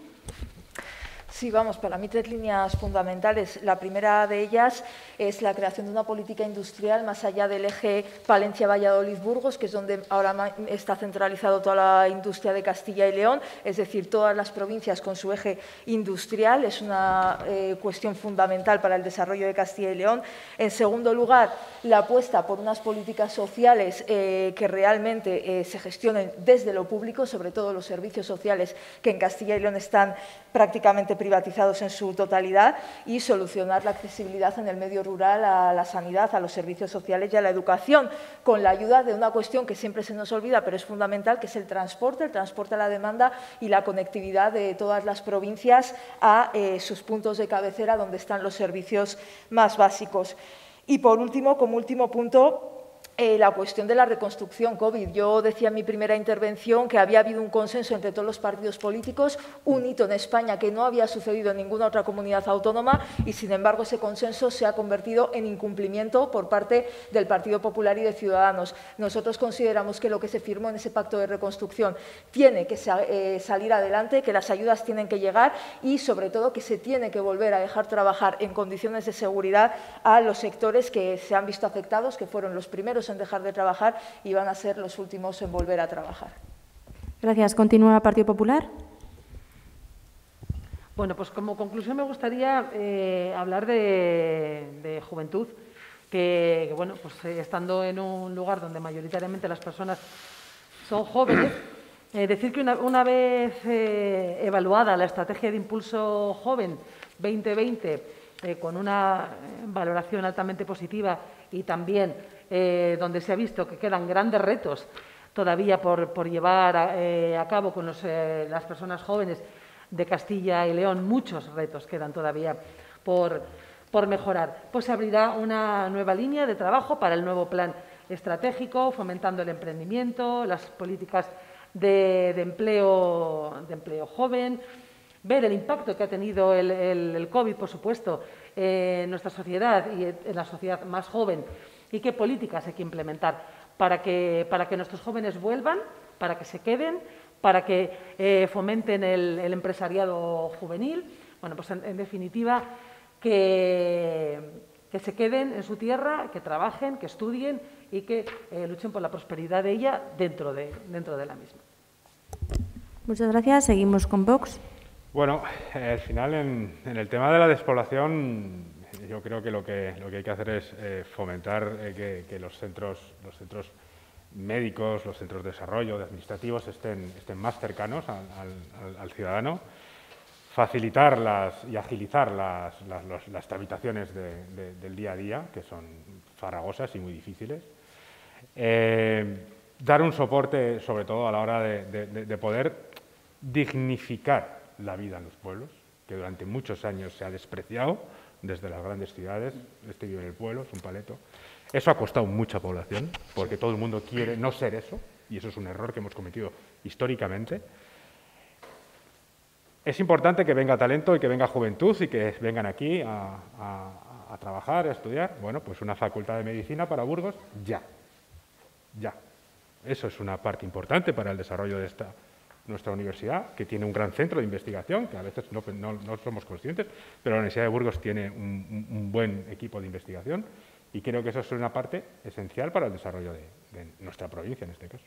Sí, vamos, para mí tres líneas fundamentales. La primera de ellas es la creación de una política industrial más allá del eje Palencia-Valladolid-Burgos, que es donde ahora está centralizado toda la industria de Castilla y León, es decir, todas las provincias con su eje industrial. Es una eh, cuestión fundamental para el desarrollo de Castilla y León. En segundo lugar, la apuesta por unas políticas sociales eh, que realmente eh, se gestionen desde lo público, sobre todo los servicios sociales que en Castilla y León están prácticamente privatizados en su totalidad, y solucionar la accesibilidad en el medio rural a la sanidad, a los servicios sociales y a la educación, con la ayuda de una cuestión que siempre se nos olvida, pero es fundamental, que es el transporte, el transporte a la demanda y la conectividad de todas las provincias a eh, sus puntos de cabecera, donde están los servicios más básicos. Y, por último, como último punto, Eh, la cuestión de la reconstrucción COVID. Yo decía en mi primera intervención que había habido un consenso entre todos los partidos políticos, un hito en España que no había sucedido en ninguna otra comunidad autónoma, y sin embargo ese consenso se ha convertido en incumplimiento por parte del Partido Popular y de Ciudadanos. Nosotros consideramos que lo que se firmó en ese pacto de reconstrucción tiene que sa eh, salir adelante, que las ayudas tienen que llegar y, sobre todo, que se tiene que volver a dejar trabajar en condiciones de seguridad a los sectores que se han visto afectados, que fueron los primeros en dejar de trabajar y van a ser los últimos en volver a trabajar. Gracias. Continúa Partido Popular. Bueno, pues como conclusión me gustaría eh, hablar de, de juventud, que, que bueno, pues eh, estando en un lugar donde mayoritariamente las personas son jóvenes, eh, decir que una, una vez eh, evaluada la estrategia de impulso joven veinte veinte, eh, con una valoración altamente positiva, y también Eh, donde se ha visto que quedan grandes retos todavía por, por llevar a, eh, a cabo con los, eh, las personas jóvenes de Castilla y León, muchos retos quedan todavía por, por mejorar. Pues se abrirá una nueva línea de trabajo para el nuevo plan estratégico, fomentando el emprendimiento, las políticas de, de, empleo, de empleo joven, ver el impacto que ha tenido el, el, el COVID, por supuesto, eh, en nuestra sociedad y en la sociedad más joven, y qué políticas hay que implementar para que, para que nuestros jóvenes vuelvan, para que se queden, para que eh, fomenten el, el empresariado juvenil. Bueno, pues en, en definitiva, que, que se queden en su tierra, que trabajen, que estudien y que eh, luchen por la prosperidad de ella dentro de, dentro de la misma. Muchas gracias. Seguimos con Vox. Bueno, eh, al final, en, en el tema de la despoblación, yo creo que lo que, lo que hay que hacer es eh, fomentar eh, que, que los centros, los centros médicos, los centros de desarrollo, de administrativos, estén, estén más cercanos al, al, al ciudadano, facilitar las, y agilizar las, las, los, las tramitaciones de, de, del día a día, que son farragosas y muy difíciles, eh, dar un soporte, sobre todo a la hora de, de, de poder dignificar la vida en los pueblos, que durante muchos años se ha despreciado desde las grandes ciudades. Este vive en el pueblo, es un paleto. Eso ha costado mucha población, porque todo el mundo quiere no ser eso, y eso es un error que hemos cometido históricamente. Es importante que venga talento y que venga juventud y que vengan aquí a, a, a trabajar, a estudiar. Bueno, pues una facultad de medicina para Burgos, ya, ya. Eso es una parte importante para el desarrollo de esta, nuestra universidad, que tiene un gran centro de investigación, que a veces no, no, no somos conscientes, pero la Universidad de Burgos tiene un, un buen equipo de investigación y creo que eso es una parte esencial para el desarrollo de, de nuestra provincia en este caso.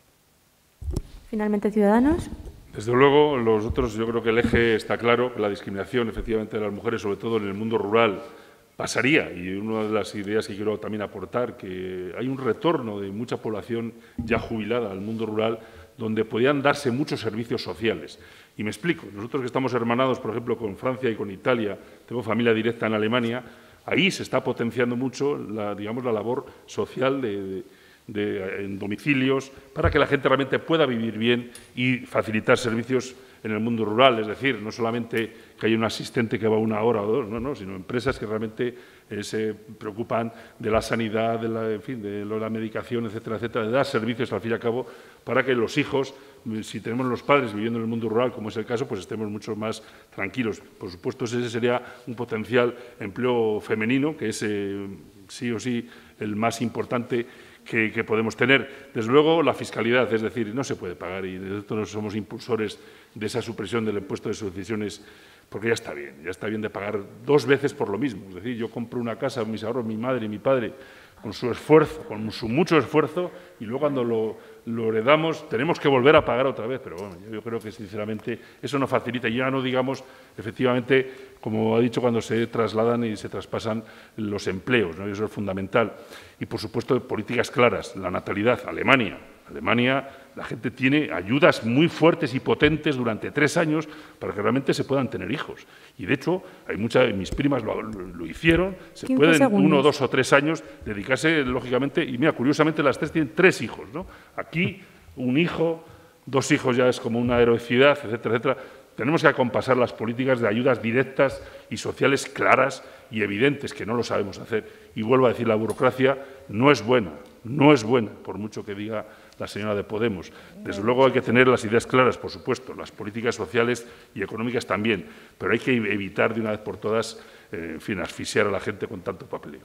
Finalmente, Ciudadanos. Desde luego, los otros, yo creo que el eje está claro, que la discriminación efectivamente de las mujeres, sobre todo en el mundo rural, pasaría. Y una de las ideas que quiero también aportar, que hay un retorno de mucha población ya jubilada al mundo rural, donde podían darse muchos servicios sociales. Y me explico, nosotros que estamos hermanados, por ejemplo, con Francia y con Italia, tengo familia directa en Alemania, ahí se está potenciando mucho la, digamos, la labor social de, de, de, en domicilios para que la gente realmente pueda vivir bien y facilitar servicios en el mundo rural, es decir, no solamente que haya un asistente que va una hora o dos, no, no, sino empresas que realmente eh, se preocupan de la sanidad, de la, en fin, de la medicación, etcétera, etcétera, de dar servicios al fin y al cabo para que los hijos, si tenemos los padres viviendo en el mundo rural, como es el caso, pues estemos mucho más tranquilos. Por supuesto, ese sería un potencial empleo femenino, que es eh, sí o sí el más importante que, que podemos tener. Desde luego, la fiscalidad, es decir, no se puede pagar y nosotros somos impulsores de esa supresión del impuesto de sucesiones, porque ya está bien, ya está bien de pagar dos veces por lo mismo. Es decir, yo compro una casa, mis ahorros, mi madre y mi padre, con su esfuerzo, con su mucho esfuerzo, y luego cuando lo, lo heredamos tenemos que volver a pagar otra vez. Pero bueno, yo creo que sinceramente eso no facilita. Y ya no digamos, efectivamente, como ha dicho, cuando se trasladan y se traspasan los empleos, ¿no? Eso es fundamental. Y, por supuesto, políticas claras. La natalidad, Alemania. Alemania, la gente tiene ayudas muy fuertes y potentes durante tres años para que realmente se puedan tener hijos. Y, de hecho, hay muchas, mis primas lo, lo, lo hicieron, se pueden segundos. uno, dos o tres años dedicarse, lógicamente, y mira, curiosamente las tres tienen tres hijos, ¿no? Aquí, un hijo, dos hijos ya es como una heroicidad, etcétera, etcétera. Tenemos que acompasar las políticas de ayudas directas y sociales claras y evidentes, que no lo sabemos hacer. Y vuelvo a decir, la burocracia no es buena, no es buena, por mucho que diga la señora de Podemos. Desde luego hay que tener las ideas claras, por supuesto, las políticas sociales y económicas también, pero hay que evitar de una vez por todas, eh, en fin, asfixiar a la gente con tanto papeleo.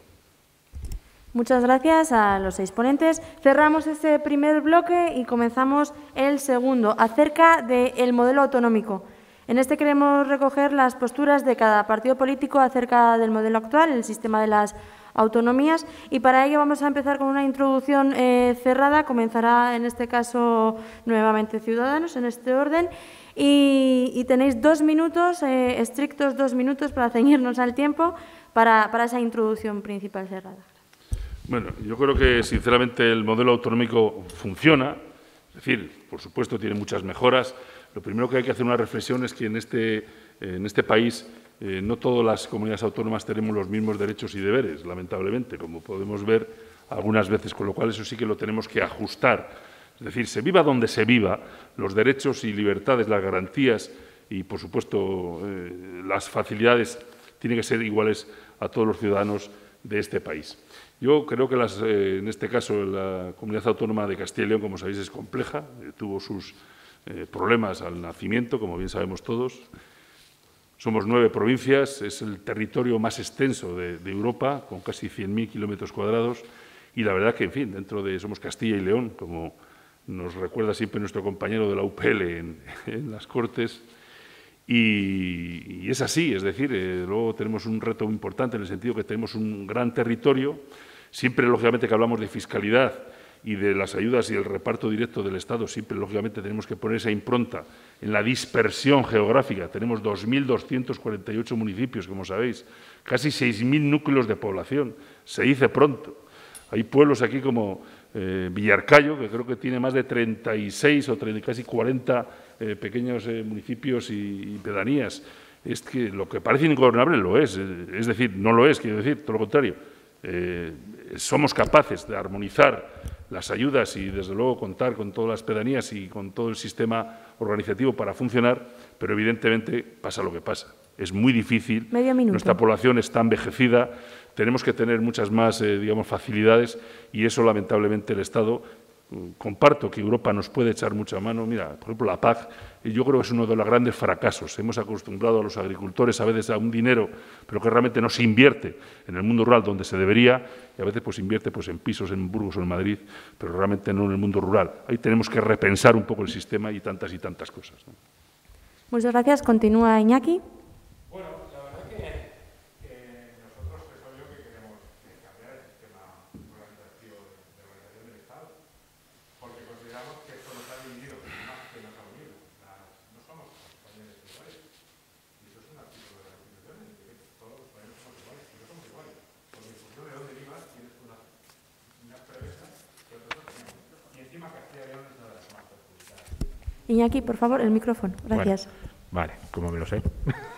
Muchas gracias a los seis ponentes. Cerramos este primer bloque y comenzamos el segundo, acerca del modelo autonómico. En este queremos recoger las posturas de cada partido político acerca del modelo actual, el sistema de las autonomías, y para ello vamos a empezar con una introducción eh, cerrada. Comenzará en este caso nuevamente Ciudadanos, en este orden, y, y tenéis dos minutos, eh, estrictos dos minutos para ceñirnos al tiempo para, para esa introducción principal cerrada. Bueno, yo creo que sinceramente el modelo autonómico funciona, es decir, por supuesto tiene muchas mejoras. Lo primero que hay que hacer una reflexión es que en este, en este país eh, no todas las comunidades autónomas tenemos los mismos derechos y deberes, lamentablemente, como podemos ver algunas veces, con lo cual eso sí que lo tenemos que ajustar. Es decir, se viva donde se viva, los derechos y libertades, las garantías y, por supuesto, eh, las facilidades tienen que ser iguales a todos los ciudadanos de este país. Yo creo que, las, eh, en este caso, la Comunidad Autónoma de Castilla y León, como sabéis, es compleja, eh, tuvo sus eh, problemas al nacimiento, como bien sabemos todos. Somos nueve provincias, es el territorio más extenso de, de Europa, con casi cien mil kilómetros cuadrados, y la verdad que, en fin, dentro de somos Castilla y León, como nos recuerda siempre nuestro compañero de la U P L en, en las Cortes, y, y es así, es decir, eh, luego tenemos un reto muy importante en el sentido que tenemos un gran territorio. Siempre, lógicamente, que hablamos de fiscalidad y de las ayudas y el reparto directo del Estado, siempre, lógicamente, tenemos que poner esa impronta en la dispersión geográfica. Tenemos dos mil doscientos cuarenta y ocho municipios, como sabéis, casi seis mil núcleos de población. Se dice pronto. Hay pueblos aquí como eh, Villarcayo, que creo que tiene más de treinta y seis o treinta, casi cuarenta eh, pequeños eh, municipios y, y pedanías. Es que lo que parece ingobernable lo es. Es decir, no lo es, quiero decir, todo lo contrario. Eh, somos capaces de armonizar las ayudas y, desde luego, contar con todas las pedanías y con todo el sistema organizativo para funcionar, pero, evidentemente, pasa lo que pasa. Es muy difícil. Medio minuto. Nuestra población está envejecida, tenemos que tener muchas más, eh, digamos, facilidades y eso, lamentablemente, el Estado, comparto que Europa nos puede echar mucha mano. Mira, por ejemplo, la P A C, yo creo que es uno de los grandes fracasos. Hemos acostumbrado a los agricultores a veces a un dinero, pero que realmente no se invierte en el mundo rural donde se debería, y a veces pues invierte pues, en pisos en Burgos o en Madrid, pero realmente no en el mundo rural. Ahí tenemos que repensar un poco el sistema y tantas y tantas cosas, ¿no? Muchas gracias. Continúa Iñaki. Bueno, la verdad que, que nosotros es obvio que queremos cambiar el sistema organizativo de organización del Estado, porque consideramos que esto nos ha dividido más que nos ha unido. Las, no somos españoles iguales. Y eso es un artículo de la Constitución, en el que todos los españoles somos iguales, y no somos iguales. Porque en función de dónde vivas tienes unas, unas preventas que otros no tenemos. Y encima Castilla y León es una de las más perjudicadas. Iñaki, por favor, el micrófono. Gracias. Bueno. Vale, como me lo sé.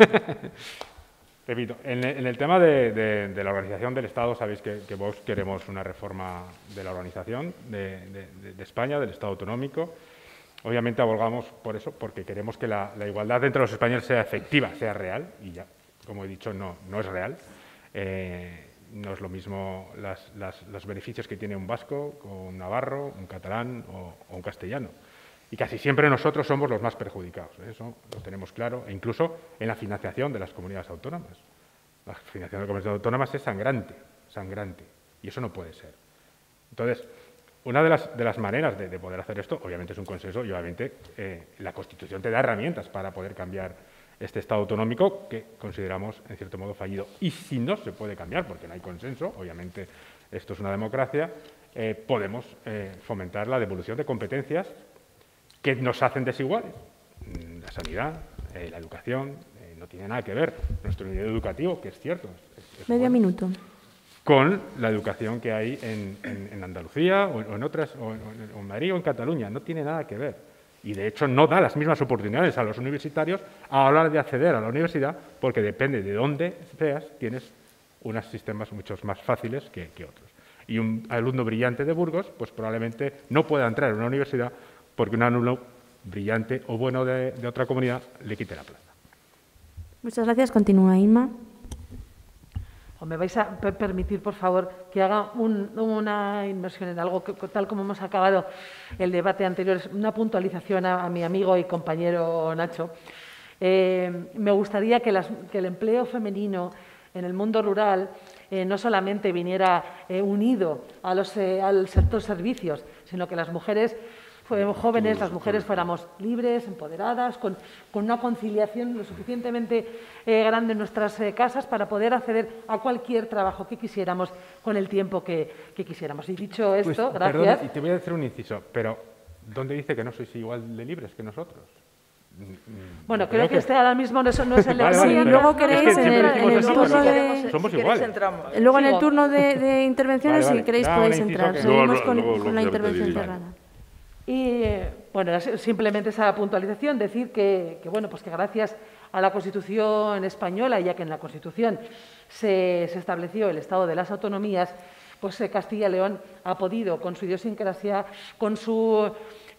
Repito, en, en el tema de, de, de la organización del Estado, sabéis que, que Vox queremos una reforma de la organización de, de, de España, del Estado autonómico. Obviamente abogamos por eso, porque queremos que la, la igualdad entre los españoles sea efectiva, sea real, y ya, como he dicho, no, no es real. Eh, no es lo mismo las, las, los beneficios que tiene un vasco con un navarro, un catalán o, o un castellano. Y casi siempre nosotros somos los más perjudicados, ¿eh? Eso lo tenemos claro, e incluso en la financiación de las comunidades autónomas. La financiación de las comunidades autónomas es sangrante, sangrante, y eso no puede ser. Entonces, una de las, de las maneras de, de poder hacer esto, obviamente es un consenso, y obviamente eh, la Constitución te da herramientas para poder cambiar este Estado autonómico que consideramos, en cierto modo, fallido. Y si no se puede cambiar, porque no hay consenso, obviamente esto es una democracia, eh, podemos eh, fomentar la devolución de competencias que nos hacen desiguales. La sanidad, eh, la educación, eh, no tiene nada que ver. Nuestro nivel educativo, que es cierto. Es, es Medio bueno, minuto. con la educación que hay en, en, en Andalucía o, o en otras, o en, o en Madrid o en Cataluña. No tiene nada que ver. Y, de hecho, no da las mismas oportunidades a los universitarios a la hora de acceder a la universidad, porque depende de dónde seas, tienes unos sistemas mucho más fáciles que, que otros. Y un alumno brillante de Burgos, pues probablemente no pueda entrar en una universidad porque un alumno brillante o bueno de, de otra comunidad le quite la plaza. Muchas gracias. Continúa, Inma. ¿O me vais a permitir, por favor, que haga un, una inmersión en algo que, tal como hemos acabado el debate anterior? Una puntualización a, a mi amigo y compañero Nacho. Eh, me gustaría que, las, que el empleo femenino en el mundo rural eh, no solamente viniera eh, unido a los, eh, al sector servicios, sino que las mujeres jóvenes, las mujeres fuéramos libres, empoderadas, con, con una conciliación lo suficientemente eh, grande en nuestras eh, casas para poder acceder a cualquier trabajo que quisiéramos con el tiempo que, que quisiéramos. Y dicho esto, pues, gracias. Perdona, y te voy a hacer un inciso, pero ¿dónde dice que no sois igual de libres que nosotros? Bueno, creo, creo que, que este ahora mismo no es, no es el vale, vale, sí, luego queréis es que en el, en el turno de... Somos si iguales. Entramos. Luego en el turno de, de intervenciones, vale, vale. si queréis, no, podéis entrar. Que... Seguimos luego, con, luego, con luego, la luego intervención cerrada. Y, bueno, simplemente esa puntualización, decir que, que, bueno, pues que gracias a la Constitución española, ya que en la Constitución se, se estableció el Estado de las Autonomías, pues eh, Castilla y León ha podido, con su idiosincrasia, con su,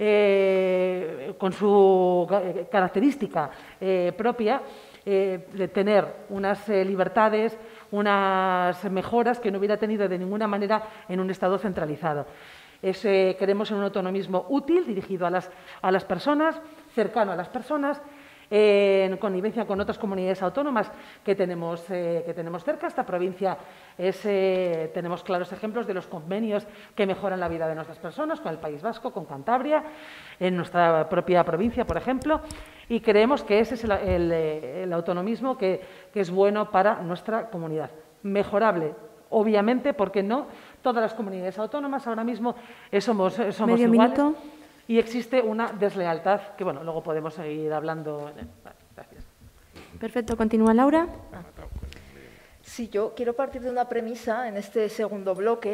eh, con su característica eh, propia, eh, de tener unas eh, libertades, unas mejoras que no hubiera tenido de ninguna manera en un Estado centralizado. Es, eh, queremos un autonomismo útil, dirigido a las, a las personas, cercano a las personas, eh, en connivencia con otras comunidades autónomas que tenemos, eh, que tenemos cerca. Esta provincia es, eh, tenemos claros ejemplos de los convenios que mejoran la vida de nuestras personas, con el País Vasco, con Cantabria, en nuestra propia provincia, por ejemplo, y creemos que ese es el, el, el autonomismo que, que es bueno para nuestra comunidad. Mejorable, obviamente, porque no todas las comunidades autónomas ahora mismo eh, somos, eh, somos Medio iguales minuto. Y existe una deslealtad que, bueno, luego podemos seguir hablando. Gracias. Perfecto. Continúa, Laura. Sí, yo quiero partir de una premisa en este segundo bloque,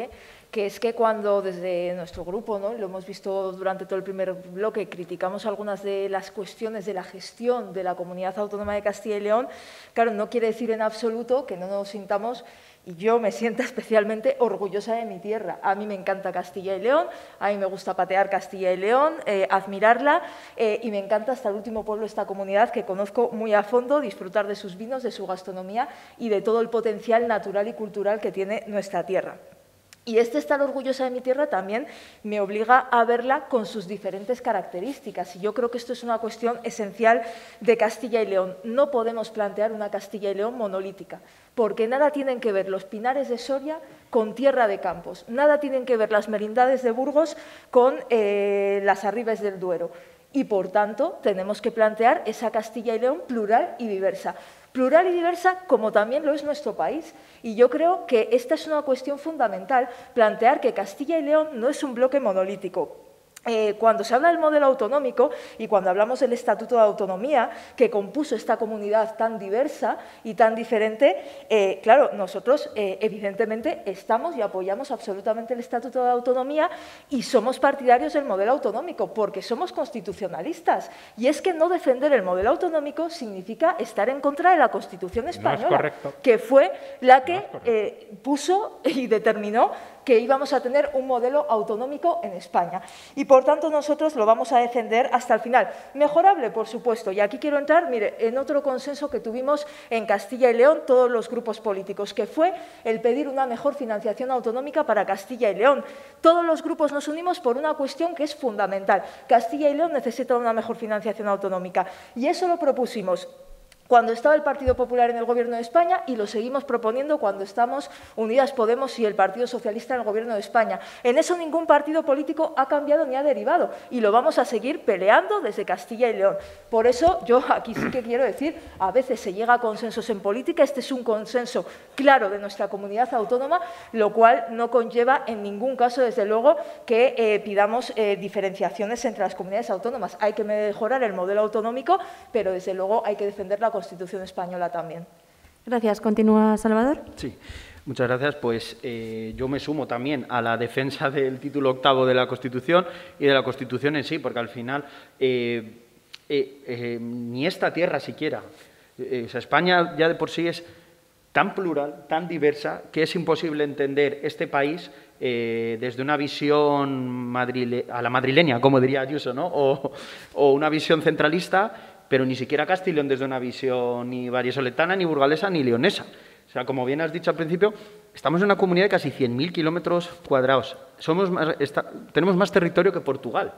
que es que cuando desde nuestro grupo, ¿no?, lo hemos visto durante todo el primer bloque, criticamos algunas de las cuestiones de la gestión de la Comunidad Autónoma de Castilla y León, claro, no quiere decir en absoluto que no nos sintamos, y yo me siento especialmente orgullosa de mi tierra. A mí me encanta Castilla y León, a mí me gusta patear Castilla y León, eh, admirarla, eh, y me encanta hasta el último pueblo de esta comunidad que conozco muy a fondo, disfrutar de sus vinos, de su gastronomía y de todo el potencial natural y cultural que tiene nuestra tierra. Y este estar orgullosa de mi tierra también me obliga a verla con sus diferentes características. Y yo creo que esto es una cuestión esencial de Castilla y León. No podemos plantear una Castilla y León monolítica, porque nada tienen que ver los pinares de Soria con Tierra de Campos, nada tienen que ver las merindades de Burgos con eh, las Arribes del Duero. Y, por tanto, tenemos que plantear esa Castilla y León plural y diversa. Plural y diversa como también lo es nuestro país. Y yo creo que esta es una cuestión fundamental, plantear que Castilla y León no es un bloque monolítico. Eh, cuando se habla del modelo autonómico y cuando hablamos del Estatuto de Autonomía que compuso esta comunidad tan diversa y tan diferente, eh, claro, nosotros eh, evidentemente estamos y apoyamos absolutamente el Estatuto de Autonomía y somos partidarios del modelo autonómico porque somos constitucionalistas. Y es que no defender el modelo autonómico significa estar en contra de la Constitución española, no es correcto. que fue la que no es eh, puso y determinó que íbamos a tener un modelo autonómico en España. Y, por tanto, nosotros lo vamos a defender hasta el final. Mejorable, por supuesto. Y aquí quiero entrar, mire, en otro consenso que tuvimos en Castilla y León, todos los grupos políticos, que fue el pedir una mejor financiación autonómica para Castilla y León. Todos los grupos nos unimos por una cuestión que es fundamental. Castilla y León necesita una mejor financiación autonómica. Y eso lo propusimos cuando estaba el Partido Popular en el Gobierno de España y lo seguimos proponiendo cuando estamos Unidas Podemos y el Partido Socialista en el Gobierno de España. En eso ningún partido político ha cambiado ni ha derivado y lo vamos a seguir peleando desde Castilla y León. Por eso yo aquí sí que quiero decir, a veces se llega a consensos en política, este es un consenso claro de nuestra comunidad autónoma, lo cual no conlleva en ningún caso, desde luego, que eh, pidamos eh, diferenciaciones entre las comunidades autónomas. Hay que mejorar el modelo autonómico, pero desde luego hay que defender la Constitución española también. Gracias. Continúa, Salvador. Sí, muchas gracias. Pues eh, yo me sumo también a la defensa del título octavo de la Constitución y de la Constitución en sí, porque al final eh, eh, eh, ni esta tierra siquiera, eh, o sea, España ya de por sí es tan plural, tan diversa, que es imposible entender este país eh, desde una visión madrile a la madrileña, como diría Ayuso, ¿no? o, o una visión centralista, pero ni siquiera Castilla y León desde una visión ni vallisoletana, ni burgalesa, ni leonesa. O sea, como bien has dicho al principio, estamos en una comunidad de casi cien mil kilómetros cuadrados. Somos más, está, tenemos más territorio que Portugal.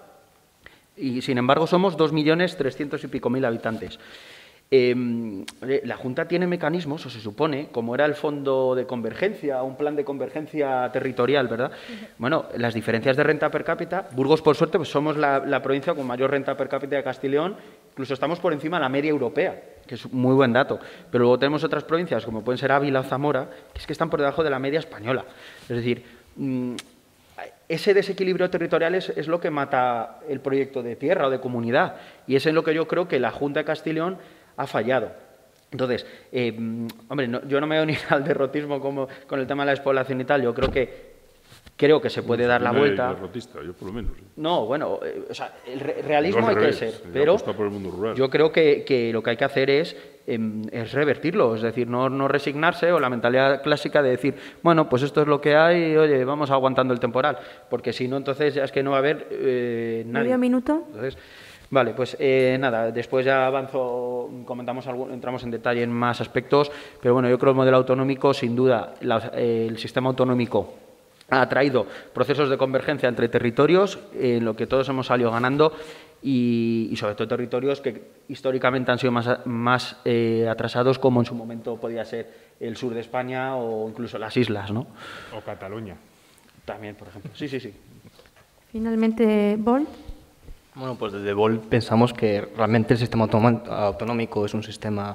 Y, sin embargo, somos dos millones trescientos y pico mil habitantes. Eh, la Junta tiene mecanismos, o se supone, como era el Fondo de Convergencia, un plan de convergencia territorial, ¿verdad? Bueno, las diferencias de renta per cápita, Burgos, por suerte, pues somos la, la provincia con mayor renta per cápita de Castilla y León, incluso estamos por encima de la media europea, que es un muy buen dato. Pero luego tenemos otras provincias, como pueden ser Ávila o Zamora, que es que están por debajo de la media española. Es decir, mmm, ese desequilibrio territorial es, es lo que mata el proyecto de tierra o de comunidad, y es en lo que yo creo que la Junta de Castilla y León ha fallado. Entonces, eh, hombre, no, yo no me voy a unir al derrotismo como con el tema de la despoblación y tal. Yo creo que creo que se puede dar la vuelta. Derrotista, yo por lo menos. ¿sí? No, bueno, eh, o sea, el re realismo hay que ser, pero por el mundo rural. Yo creo que, que lo que hay que hacer es, eh, es revertirlo, es decir, no, no resignarse, o la mentalidad clásica de decir, bueno, pues esto es lo que hay, oye, vamos aguantando el temporal, porque si no, entonces ya es que no va a haber eh, nadie. ¿Medio minuto? Entonces, vale, pues eh, nada, después ya avanzo, comentamos algo, entramos en detalle en más aspectos, pero bueno, yo creo que el modelo autonómico, sin duda, la, eh, el sistema autonómico ha traído procesos de convergencia entre territorios, en lo que todos hemos salido ganando, y, y sobre todo territorios que históricamente han sido más, más eh, atrasados, como en su momento podía ser el sur de España o incluso las islas, ¿no? O Cataluña. También, por ejemplo. Sí, sí, sí. Finalmente, Vol. Bueno, pues desde Vol pensamos que realmente el sistema autonómico es un sistema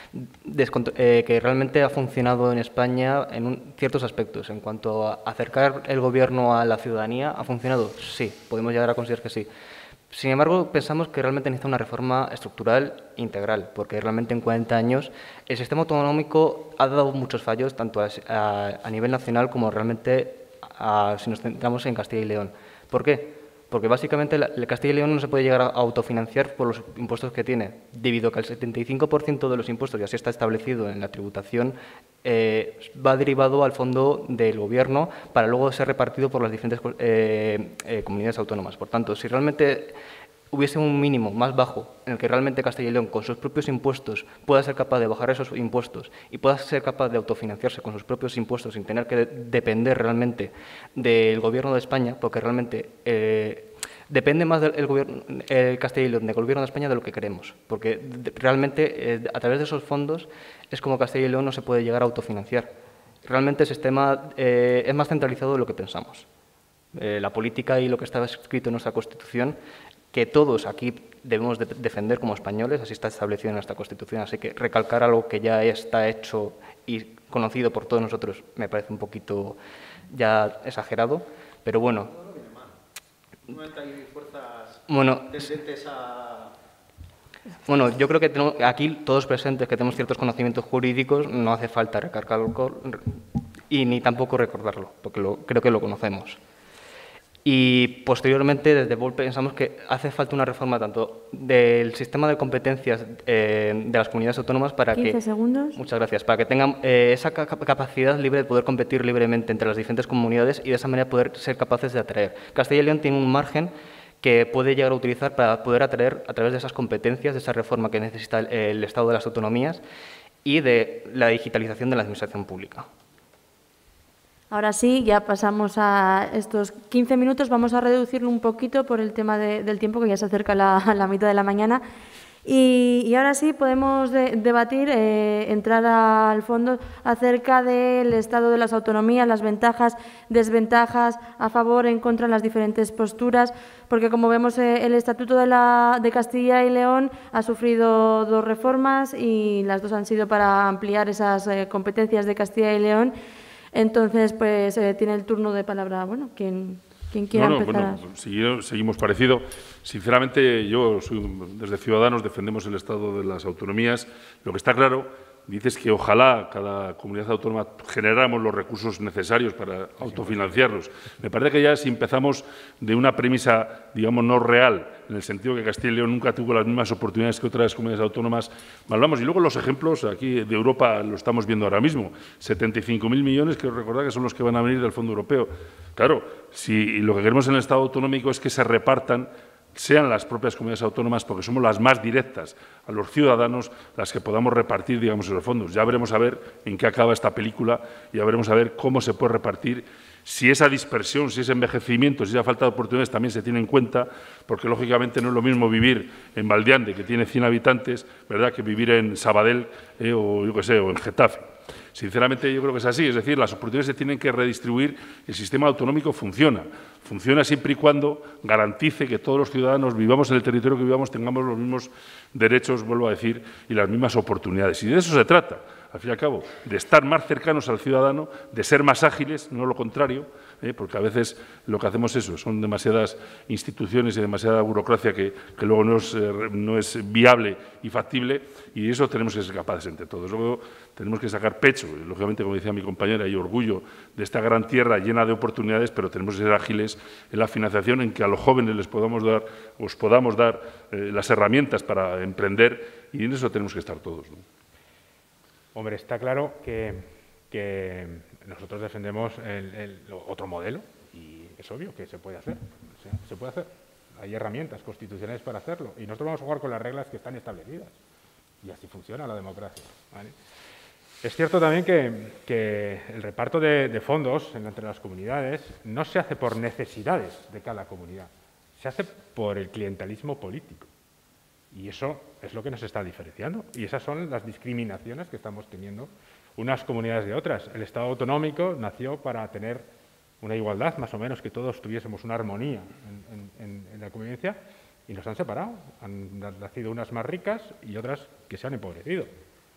eh, que realmente ha funcionado en España en un, ciertos aspectos. En cuanto a acercar el gobierno a la ciudadanía, ¿ha funcionado? Sí, podemos llegar a considerar que sí. Sin embargo, pensamos que realmente necesita una reforma estructural integral, porque realmente en cuarenta años el sistema autonómico ha dado muchos fallos, tanto a, a, a nivel nacional como realmente a, si nos centramos en Castilla y León. ¿Por qué? Porque básicamente la, la Castilla y León no se puede llegar a autofinanciar por los impuestos que tiene, debido a que el setenta y cinco por ciento de los impuestos, y así está establecido en la tributación, eh, va derivado al fondo del Gobierno para luego ser repartido por las diferentes eh, eh, comunidades autónomas. Por tanto, si realmente hubiese un mínimo más bajo en el que realmente Castilla y León, con sus propios impuestos, pueda ser capaz de bajar esos impuestos y pueda ser capaz de autofinanciarse con sus propios impuestos sin tener que de depender realmente del Gobierno de España, porque realmente eh, depende más del gobierno, eh, Castilla y León del Gobierno de España de lo que queremos, porque de, realmente eh, a través de esos fondos es como Castilla y León no se puede llegar a autofinanciar. Realmente el sistema eh, es más centralizado de lo que pensamos. Eh, la política y lo que está escrito en nuestra Constitución, que todos aquí debemos de defender como españoles, así está establecido en nuestra Constitución, así que recalcar algo que ya está hecho y conocido por todos nosotros me parece un poquito ya exagerado, pero bueno. No hay fuerzas bueno, tendentes a... Bueno, yo creo que tenemos, aquí todos presentes que tenemos ciertos conocimientos jurídicos, no hace falta recalcarlo y ni tampoco recordarlo, porque lo, creo que lo conocemos. Y posteriormente, desde Volt pensamos que hace falta una reforma tanto del sistema de competencias eh, de las comunidades autónomas para quince que... segundos. Muchas gracias. Para que tengan eh, esa capacidad libre de poder competir libremente entre las diferentes comunidades y de esa manera poder ser capaces de atraer. Castilla y León tiene un margen que puede llegar a utilizar para poder atraer a través de esas competencias, de esa reforma que necesita el, el Estado de las autonomías y de la digitalización de la administración pública. Ahora sí, ya pasamos a estos quince minutos. Vamos a reducirlo un poquito por el tema de, del tiempo, que ya se acerca la, la mitad de la mañana. Y, y ahora sí podemos de, debatir, eh, entrar al fondo acerca del estado de las autonomías, las ventajas, desventajas, a favor, en contra, las diferentes posturas, porque como vemos eh, el Estatuto de, la, de Castilla y León ha sufrido dos reformas y las dos han sido para ampliar esas eh, competencias de Castilla y León. Entonces, pues eh, tiene el turno de palabra, bueno, quien, quien quiera no, no, empezar. Bueno, seguimos, seguimos parecido. Sinceramente, yo soy, desde Ciudadanos defendemos el Estado de las autonomías. Lo que está claro, dices que ojalá cada comunidad autónoma generáramos los recursos necesarios para autofinanciarlos. Me parece que ya si empezamos de una premisa, digamos, no real, en el sentido que Castilla y León nunca tuvo las mismas oportunidades que otras comunidades autónomas, mal vamos. Y luego los ejemplos aquí de Europa lo estamos viendo ahora mismo. setenta y cinco mil millones, que recordad que son los que van a venir del Fondo Europeo. Claro, si lo que queremos en el Estado autonómico es que se repartan, sean las propias comunidades autónomas, porque somos las más directas a los ciudadanos, las que podamos repartir, digamos, esos fondos. Ya veremos a ver en qué acaba esta película y ya veremos a ver cómo se puede repartir, si esa dispersión, si ese envejecimiento, si esa falta de oportunidades también se tiene en cuenta, porque lógicamente no es lo mismo vivir en Valdeande, que tiene cien habitantes, ¿verdad?, que vivir en Sabadell eh, o, yo qué sé, o en Getafe. Sinceramente, yo creo que es así, es decir, las oportunidades se tienen que redistribuir, el sistema autonómico funciona. Funciona siempre y cuando garantice que todos los ciudadanos, vivamos en el territorio que vivamos, tengamos los mismos derechos, vuelvo a decir, y las mismas oportunidades. Y de eso se trata, al fin y al cabo, de estar más cercanos al ciudadano, de ser más ágiles, no lo contrario, ¿eh? porque a veces lo que hacemos es eso, son demasiadas instituciones y demasiada burocracia que, que luego no es, eh, no es viable y factible, y eso tenemos que ser capaces entre todos. Luego tenemos que sacar pecho, y, lógicamente, como decía mi compañera, y orgullo de esta gran tierra llena de oportunidades, pero tenemos que ser ágiles en la financiación, en que a los jóvenes les podamos dar, os podamos dar eh, las herramientas para emprender, y en eso tenemos que estar todos, ¿no? Hombre, está claro que, que nosotros defendemos el, el otro modelo y es obvio que se puede hacer. O sea, se puede hacer. Hay herramientas constitucionales para hacerlo y nosotros vamos a jugar con las reglas que están establecidas. Y así funciona la democracia, ¿vale? Es cierto también que, que el reparto de, de fondos entre las comunidades no se hace por necesidades de cada comunidad, se hace por el clientelismo político. Y eso es lo que nos está diferenciando. Y esas son las discriminaciones que estamos teniendo unas comunidades de otras. El Estado autonómico nació para tener una igualdad, más o menos, que todos tuviésemos una armonía en, en, en la convivencia, y nos han separado. Han nacido unas más ricas y otras que se han empobrecido.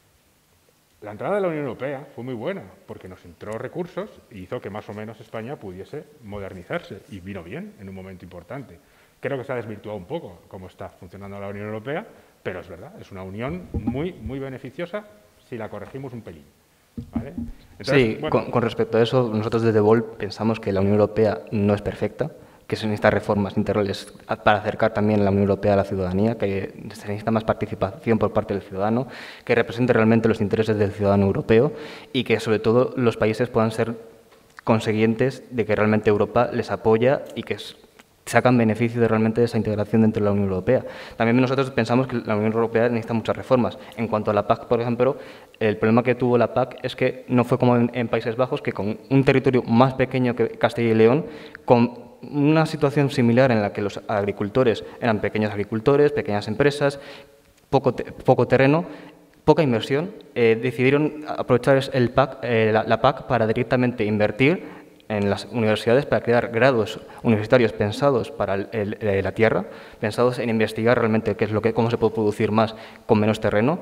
La entrada de la Unión Europea fue muy buena, porque nos entró recursos y hizo que más o menos España pudiese modernizarse, y vino bien en un momento importante. Creo que se ha desvirtuado un poco cómo está funcionando la Unión Europea, pero es verdad, es una unión muy, muy beneficiosa si la corregimos un pelín. ¿vale? Entonces, sí, bueno, con, con respecto a eso, nosotros desde Vol pensamos que la Unión Europea no es perfecta, que se necesitan reformas integrales para acercar también la Unión Europea a la ciudadanía, que se necesita más participación por parte del ciudadano, que represente realmente los intereses del ciudadano europeo y que, sobre todo, los países puedan ser consiguientes de que realmente Europa les apoya y que sacan beneficio de realmente de esa integración dentro de la Unión Europea. También nosotros pensamos que la Unión Europea necesita muchas reformas. En cuanto a la P A C, por ejemplo, el problema que tuvo la P A C es que no fue como en, en Países Bajos, que con un territorio más pequeño que Castilla y León, con una situación similar en la que los agricultores eran pequeños agricultores, pequeñas empresas, poco, te, poco terreno, poca inversión, eh, decidieron aprovechar el P A C, eh, la, la P A C para directamente invertir en las universidades para crear grados universitarios pensados para el, el, la tierra, pensados en investigar realmente qué es lo que, cómo se puede producir más con menos terreno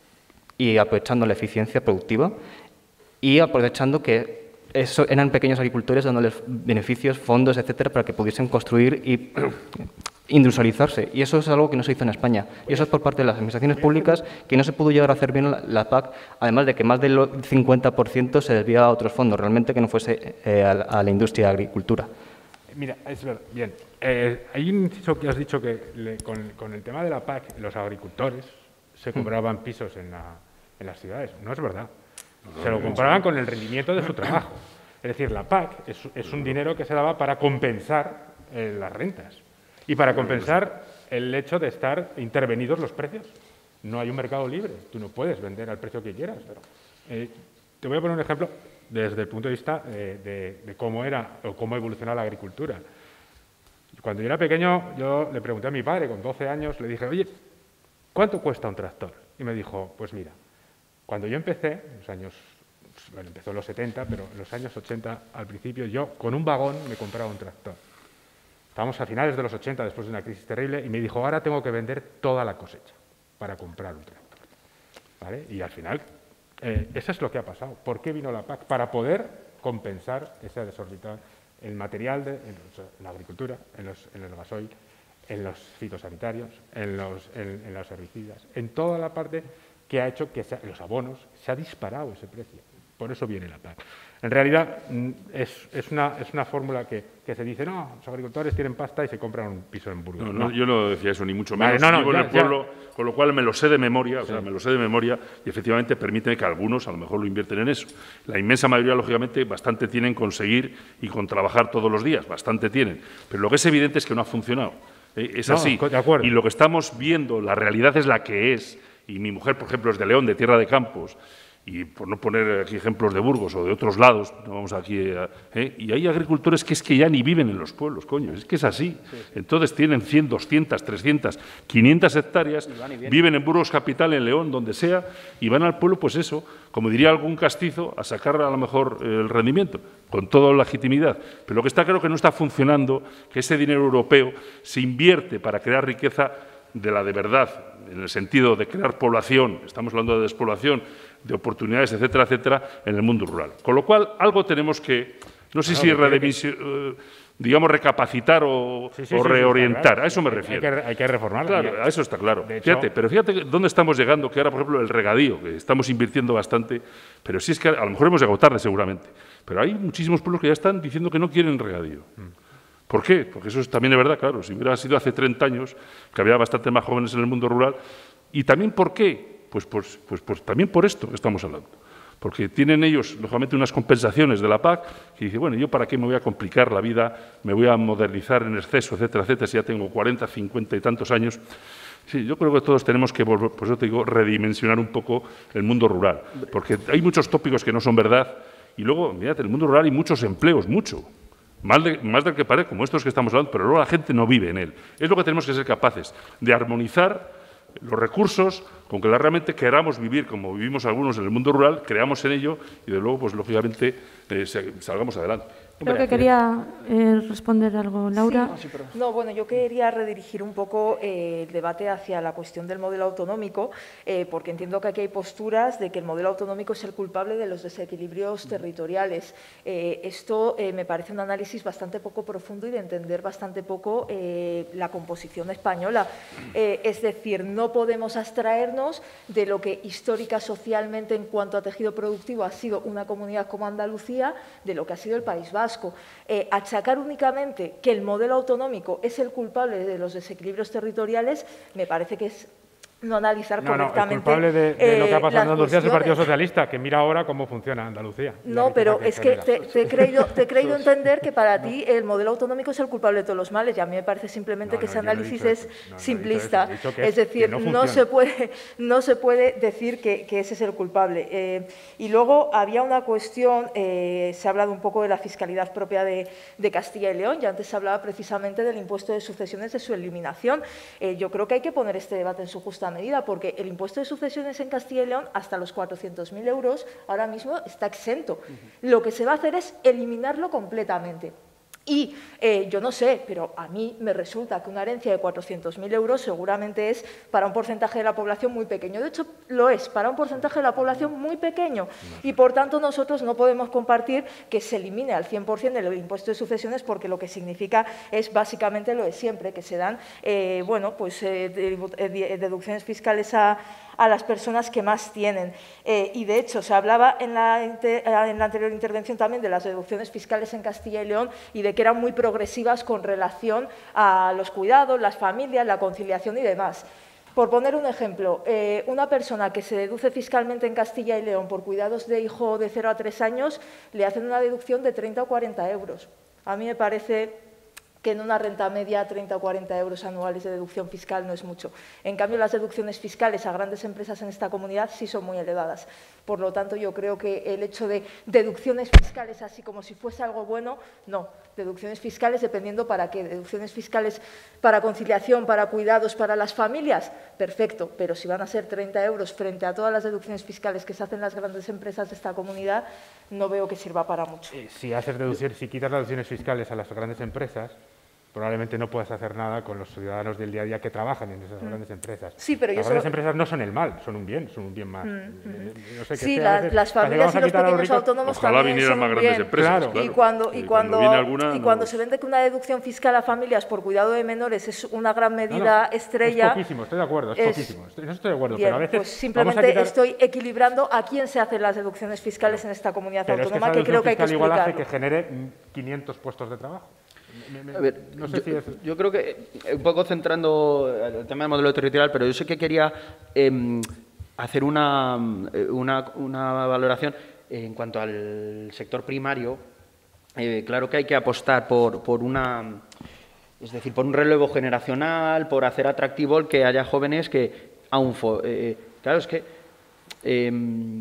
y aprovechando la eficiencia productiva y aprovechando que eso eran pequeños agricultores dándoles beneficios, fondos, etcétera, para que pudiesen construir y industrializarse. Y eso es algo que no se hizo en España. Y eso es por parte de las administraciones públicas, que no se pudo llegar a hacer bien la, la P A C, además de que más del cincuenta por ciento se desviaba a otros fondos, realmente que no fuese eh, a, a la industria de agricultura. Mira, es verdad. Bien, eh, hay un inciso que has dicho que le, con, con el tema de la P A C, los agricultores se compraban pisos en, la, en las ciudades. No es verdad. Se lo compraban con el rendimiento de su trabajo. Es decir, la P A C es, es un dinero que se daba para compensar eh, las rentas y para compensar el hecho de estar intervenidos los precios. No hay un mercado libre. Tú no puedes vender al precio que quieras. Pero, eh, te voy a poner un ejemplo desde el punto de vista eh, de, de cómo era o cómo evolucionaba la agricultura. Cuando yo era pequeño, yo le pregunté a mi padre, con doce años, le dije, oye, ¿cuánto cuesta un tractor? Y me dijo, pues mira, cuando yo empecé, en los años, bueno, empezó en los setenta, pero en los años ochenta, al principio, yo con un vagón me compraba un tractor. Estábamos a finales de los ochenta, después de una crisis terrible, y me dijo, ahora tengo que vender toda la cosecha para comprar un tractor. ¿Vale? Y al final, eh, eso es lo que ha pasado. ¿Por qué vino la P A C? Para poder compensar esa desorbitada, el material de, en, los, en la agricultura, en, los, en el gasoil, en los fitosanitarios, en los, en, en los herbicidas, en toda la parte que ha hecho que se, los abonos, se ha disparado ese precio. Por eso viene la P A C. En realidad, es, es una, es una fórmula que, que se dice, no, los agricultores tienen pasta y se compran un piso en Burgos. No, no, no. Yo no decía eso, ni mucho menos. Vale, no, no, Vivo ya, en el pueblo, ya. Con lo cual me lo sé de memoria, o Sí. sea, me lo sé de memoria y efectivamente permite que algunos a lo mejor lo invierten en eso. La inmensa mayoría, lógicamente, bastante tienen con seguir y con trabajar todos los días, bastante tienen. Pero lo que es evidente es que no ha funcionado. ¿eh? Es No, así. de acuerdo. Y lo que estamos viendo, la realidad es la que es. Y mi mujer, por ejemplo, es de León, de Tierra de Campos, y por no poner aquí ejemplos de Burgos o de otros lados, no vamos aquí a, ¿eh? y hay agricultores que es que ya ni viven en los pueblos, coño, es que es así. Sí, sí. Entonces tienen cien, doscientas, trescientas, quinientas hectáreas, y viven en Burgos capital, en León, donde sea, y van al pueblo, pues eso, como diría algún castizo, a sacar a lo mejor el rendimiento, con toda legitimidad. Pero lo que está claro que no está funcionando, que ese dinero europeo se invierte para crear riqueza de la de verdad, en el sentido de crear población, estamos hablando de despoblación, de oportunidades, etcétera, etcétera, en el mundo rural. Con lo cual, algo tenemos que, no sé claro, si que... eh, digamos, recapacitar o, sí, sí, o sí, reorientar, claro. A eso me refiero. Hay que, hay que reformarla. Claro, a eso está claro. De hecho, fíjate, pero fíjate dónde estamos llegando, que ahora, por ejemplo, el regadío, que estamos invirtiendo bastante, pero sí es que a lo mejor hemos llegado tarde seguramente, pero hay muchísimos pueblos que ya están diciendo que no quieren regadío. Mm. ¿Por qué? Porque eso es, también es verdad, claro. Si hubiera sido hace treinta años, que había bastante más jóvenes en el mundo rural. ¿Y también por qué? Pues, pues, pues, pues también por esto que estamos hablando. Porque tienen ellos, lógicamente, unas compensaciones de la P A C que dicen, bueno, ¿yo para qué me voy a complicar la vida? Me voy a modernizar en exceso, etcétera, etcétera, si ya tengo cuarenta, cincuenta y tantos años. Sí, yo creo que todos tenemos que, por eso te digo, redimensionar un poco el mundo rural. Porque hay muchos tópicos que no son verdad. Y luego, mirad, en el mundo rural hay muchos empleos, mucho. Más, de, más del que parece, como estos que estamos hablando, pero luego la gente no vive en él. Es lo que tenemos que ser capaces de armonizar los recursos con que realmente queramos vivir como vivimos algunos en el mundo rural, creamos en ello y, de luego, pues lógicamente, eh, salgamos adelante. Creo que quería eh, responder algo, Laura. Sí. No, bueno, yo quería redirigir un poco eh, el debate hacia la cuestión del modelo autonómico, eh, porque entiendo que aquí hay posturas de que el modelo autonómico es el culpable de los desequilibrios territoriales. Eh, esto eh, me parece un análisis bastante poco profundo y de entender bastante poco eh, la composición española. Eh, es decir, no podemos abstraernos de lo que histórica, socialmente, en cuanto a tejido productivo, ha sido una comunidad como Andalucía, de lo que ha sido el País Vasco. Eh, achacar únicamente que el modelo autonómico es el culpable de los desequilibrios territoriales me parece que es no analizar no, correctamente. No, el culpable de, de eh, lo que ha pasado en Andalucía es el Partido cuestiones. Socialista, que mira ahora cómo funciona Andalucía. No, pero que es que te, te, he creído, te he creído Pues, entender que para ti el modelo autonómico es el culpable de todos los males, y a mí me parece simplemente no, que no, ese yo no he análisis dicho es eso. No, no he simplista. dicho eso. He dicho que es, es, decir, que no no, funciona. se puede, no se puede decir que, que ese es el culpable. Eh, y luego había una cuestión, eh, se ha hablado un poco de la fiscalidad propia de, de Castilla y León, y antes se hablaba precisamente del impuesto de sucesiones, de su eliminación. Eh, yo creo que hay que poner este debate en su justa medida, porque el impuesto de sucesiones en Castilla y León, hasta los cuatrocientos mil euros, ahora mismo está exento. Uh-huh. Lo que se va a hacer es eliminarlo completamente. Y eh, yo no sé, pero a mí me resulta que una herencia de cuatrocientos mil euros seguramente es para un porcentaje de la población muy pequeño. De hecho, lo es para un porcentaje de la población muy pequeño. Y, por tanto, nosotros no podemos compartir que se elimine al cien por cien el impuesto de sucesiones, porque lo que significa es básicamente lo de siempre, que se dan eh, bueno, pues, eh, deducciones fiscales a, a las personas que más tienen. Eh, y, de hecho, se hablaba en la, en la anterior intervención también de las deducciones fiscales en Castilla y León y de que eran muy progresivas con relación a los cuidados, las familias, la conciliación y demás. Por poner un ejemplo, eh, una persona que se deduce fiscalmente en Castilla y León por cuidados de hijo de cero a tres años, le hacen una deducción de treinta o cuarenta euros. A mí me parece que en una renta media treinta o cuarenta euros anuales de deducción fiscal no es mucho. En cambio, las deducciones fiscales a grandes empresas en esta comunidad sí son muy elevadas. Por lo tanto, yo creo que el hecho de deducciones fiscales así como si fuese algo bueno, no. Deducciones fiscales dependiendo para qué. Deducciones fiscales para conciliación, para cuidados, para las familias, perfecto. Pero si van a ser treinta euros frente a todas las deducciones fiscales que se hacen las grandes empresas de esta comunidad, no veo que sirva para mucho. Si haces deducir, si quitas las deducciones fiscales a las grandes empresas, probablemente no puedas hacer nada con los ciudadanos del día a día que trabajan en esas mm. grandes empresas. Sí, pero las yo grandes solo... empresas no son el mal, son un bien, son un bien más. Mm, mm. No sé, sí, que la, veces, las familias y los pequeños ricos, autónomos ojalá también vinieran son más un grandes bien. empresas. Claro. Claro. Y cuando, y, y cuando, cuando, alguna, y cuando no... se vende que una deducción fiscal a familias por cuidado de menores es una gran medida no, no, estrella... Es poquísimo, estoy de acuerdo, es, es poquísimo. Estoy, no estoy de acuerdo, bien, pero a veces... Pues simplemente quitar... estoy equilibrando a quién se hacen las deducciones fiscales en esta comunidad pero autónoma, es que, que creo que hay que igual explicarlo. hace que genere quinientos puestos de trabajo. Me, me, a ver, no sé yo, si es... yo creo que, un poco centrando el tema del modelo territorial, pero yo sé que quería eh, hacer una, una, una valoración en cuanto al sector primario. Eh, claro que hay que apostar por, por una... Es decir, por un relevo generacional, por hacer atractivo el que haya jóvenes que aún... Eh, claro, es que... Eh,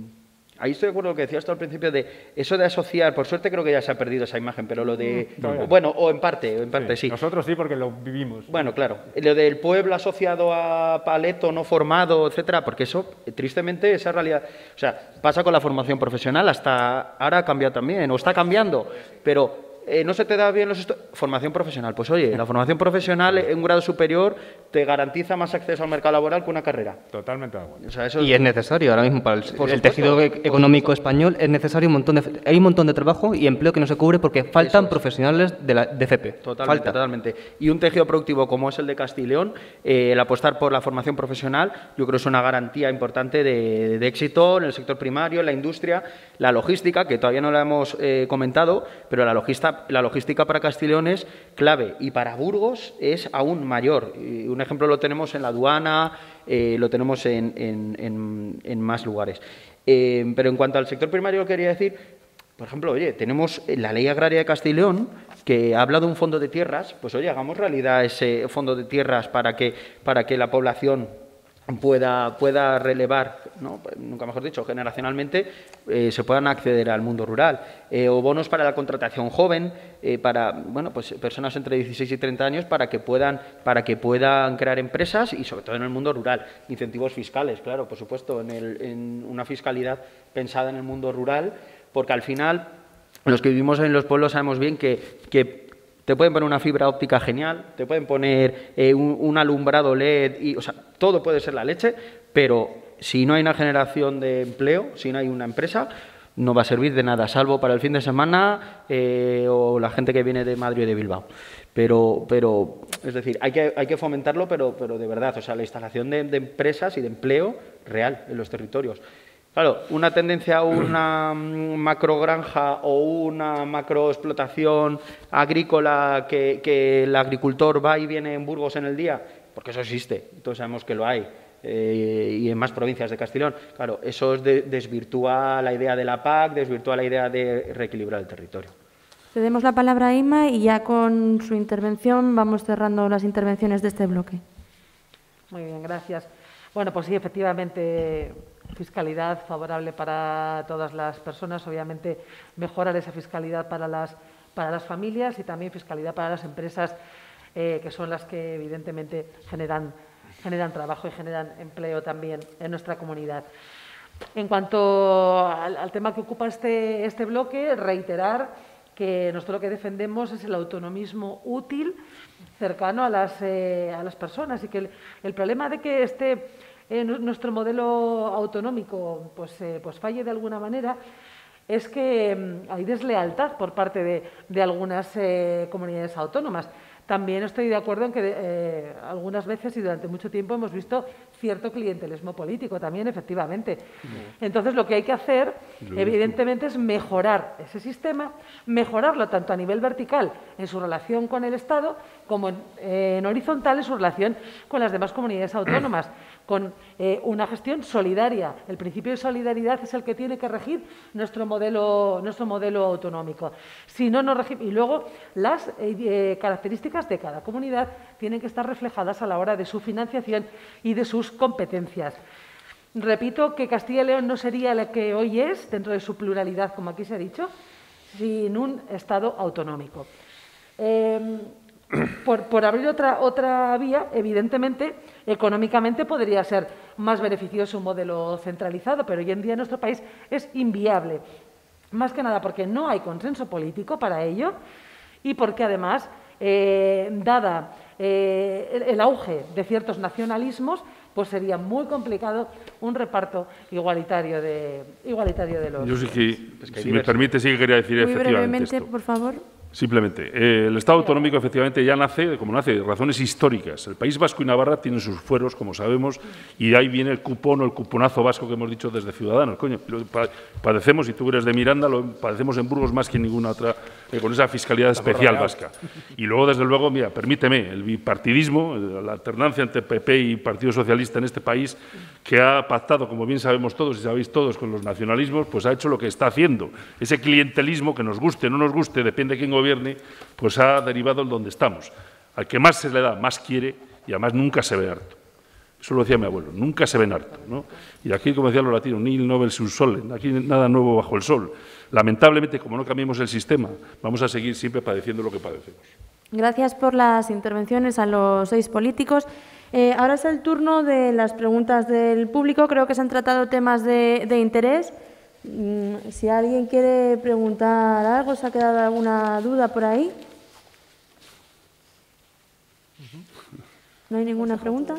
ahí estoy de acuerdo con lo que decías tú al principio de eso de asociar, por suerte creo que ya se ha perdido esa imagen, pero lo de... No, bueno, o en parte, o en parte sí, sí. Nosotros sí, porque lo vivimos. Bueno, claro. Lo del pueblo asociado a paleto no formado, etcétera, porque eso, tristemente, esa realidad... O sea, pasa con la formación profesional, hasta ahora ha cambiado también, o está cambiando, pero... Eh, ¿No se te da bien los estudios? Formación profesional. Pues oye, la formación profesional en un grado superior te garantiza más acceso al mercado laboral que una carrera. Totalmente de acuerdo. O sea, eso y es necesario ahora mismo para el, el tejido económico español, es necesario un montón de... Hay un montón de trabajo y empleo que no se cubre porque faltan es. profesionales de, la, de F P. Totalmente, Falta. totalmente. Y un tejido productivo como es el de Castilla y León, eh, el apostar por la formación profesional, yo creo que es una garantía importante de, de éxito en el sector primario, en la industria, la logística, que todavía no la hemos eh, comentado, pero la logística La logística para Castilla y León es clave y para Burgos es aún mayor. Y un ejemplo lo tenemos en la aduana, eh, lo tenemos en, en, en, en más lugares. Eh, pero en cuanto al sector primario, quería decir, por ejemplo, oye, tenemos la Ley Agraria de Castilla y León que habla de un fondo de tierras, pues oye, hagamos realidad ese fondo de tierras para que, para que la población pueda, pueda relevar, ¿no? Nunca mejor dicho, generacionalmente, eh, se puedan acceder al mundo rural. Eh, o bonos para la contratación joven, eh, para bueno, pues personas entre dieciséis y treinta años, para que, puedan, para que puedan crear empresas y, sobre todo, en el mundo rural. Incentivos fiscales, claro, por supuesto, en, el, en una fiscalidad pensada en el mundo rural, porque al final... los que vivimos en los pueblos sabemos bien que, que te pueden poner una fibra óptica genial, te pueden poner eh, un, un alumbrado L E D, y, o sea, todo puede ser la leche, pero si no hay una generación de empleo, si no hay una empresa, no va a servir de nada, salvo para el fin de semana eh, o la gente que viene de Madrid y de Bilbao. Pero, pero es decir, hay que, hay que fomentarlo, pero, pero de verdad, o sea, la instalación de, de empresas y de empleo real en los territorios. Claro, una tendencia a una macrogranja o una macroexplotación agrícola que, que el agricultor va y viene en Burgos en el día, porque eso existe, todos sabemos que lo hay, eh, y en más provincias de Castellón. Claro, eso de, desvirtúa la idea de la P A C, desvirtúa la idea de reequilibrar el territorio. Cedemos la palabra a Inma y ya con su intervención vamos cerrando las intervenciones de este bloque. Muy bien, gracias. Bueno, pues sí, efectivamente, fiscalidad favorable para todas las personas, obviamente mejorar esa fiscalidad para las, para las familias y también fiscalidad para las empresas, eh, que son las que evidentemente generan, generan trabajo y generan empleo también en nuestra comunidad. En cuanto al, al tema que ocupa este, este bloque, reiterar que nosotros lo que defendemos es el autonomismo útil, cercano a las, eh, a las personas, y que el, el problema de que este, eh, nuestro modelo autonómico pues, eh, pues falle de alguna manera es que eh, hay deslealtad por parte de, de algunas eh, comunidades autónomas. También estoy de acuerdo en que eh, algunas veces y durante mucho tiempo hemos visto cierto clientelismo político también, efectivamente. Entonces, lo que hay que hacer, evidentemente, es mejorar ese sistema, mejorarlo tanto a nivel vertical en su relación con el Estado como en, eh, en horizontal en su relación con las demás comunidades autónomas, con eh, una gestión solidaria. El principio de solidaridad es el que tiene que regir nuestro modelo, nuestro modelo autonómico. Si no, no regi- y luego las eh, características de cada comunidad tienen que estar reflejadas a la hora de su financiación y de sus competencias. Repito que Castilla y León no sería la que hoy es, dentro de su pluralidad, como aquí se ha dicho, sin un Estado autonómico. Eh, por, por abrir otra, otra vía, evidentemente, económicamente podría ser más beneficioso un modelo centralizado, pero hoy en día en nuestro país es inviable. Más que nada porque no hay consenso político para ello y porque, además, eh, dada eh, el, el auge de ciertos nacionalismos, pues sería muy complicado un reparto igualitario de, igualitario de los... Yo sí que, Es que si me permite, sí que quería decir Muy efectivamente brevemente, esto. por favor. Simplemente, eh, el Estado autonómico efectivamente ya nace, como nace, de razones históricas. El País Vasco y Navarra tienen sus fueros, como sabemos, y de ahí viene el cupón o el cuponazo vasco que hemos dicho desde Ciudadanos. Coño, lo padecemos, y tú eres de Miranda, lo padecemos en Burgos más que en ninguna otra, eh, con esa fiscalidad especial vasca. Y luego, desde luego, mira, permíteme, el bipartidismo, la alternancia entre P P y Partido Socialista en este país, que ha pactado, como bien sabemos todos y sabéis todos, con los nacionalismos, pues ha hecho lo que está haciendo. Ese clientelismo, que nos guste o no nos guste, depende de quién gobierne, pues ha derivado en donde estamos. Al que más se le da, más quiere, y además nunca se ve harto. Eso lo decía mi abuelo, nunca se ven harto, ¿no? Y aquí, como decían los latinos, nihil novel sub sole, aquí nada nuevo bajo el sol. Lamentablemente, como no cambiemos el sistema, vamos a seguir siempre padeciendo lo que padecemos. Gracias por las intervenciones a los seis políticos. Eh, ahora es el turno de las preguntas del público. Creo que se han tratado temas de, de interés. Mm, si alguien quiere preguntar algo, ¿se ha quedado alguna duda por ahí? ¿No hay ninguna pregunta?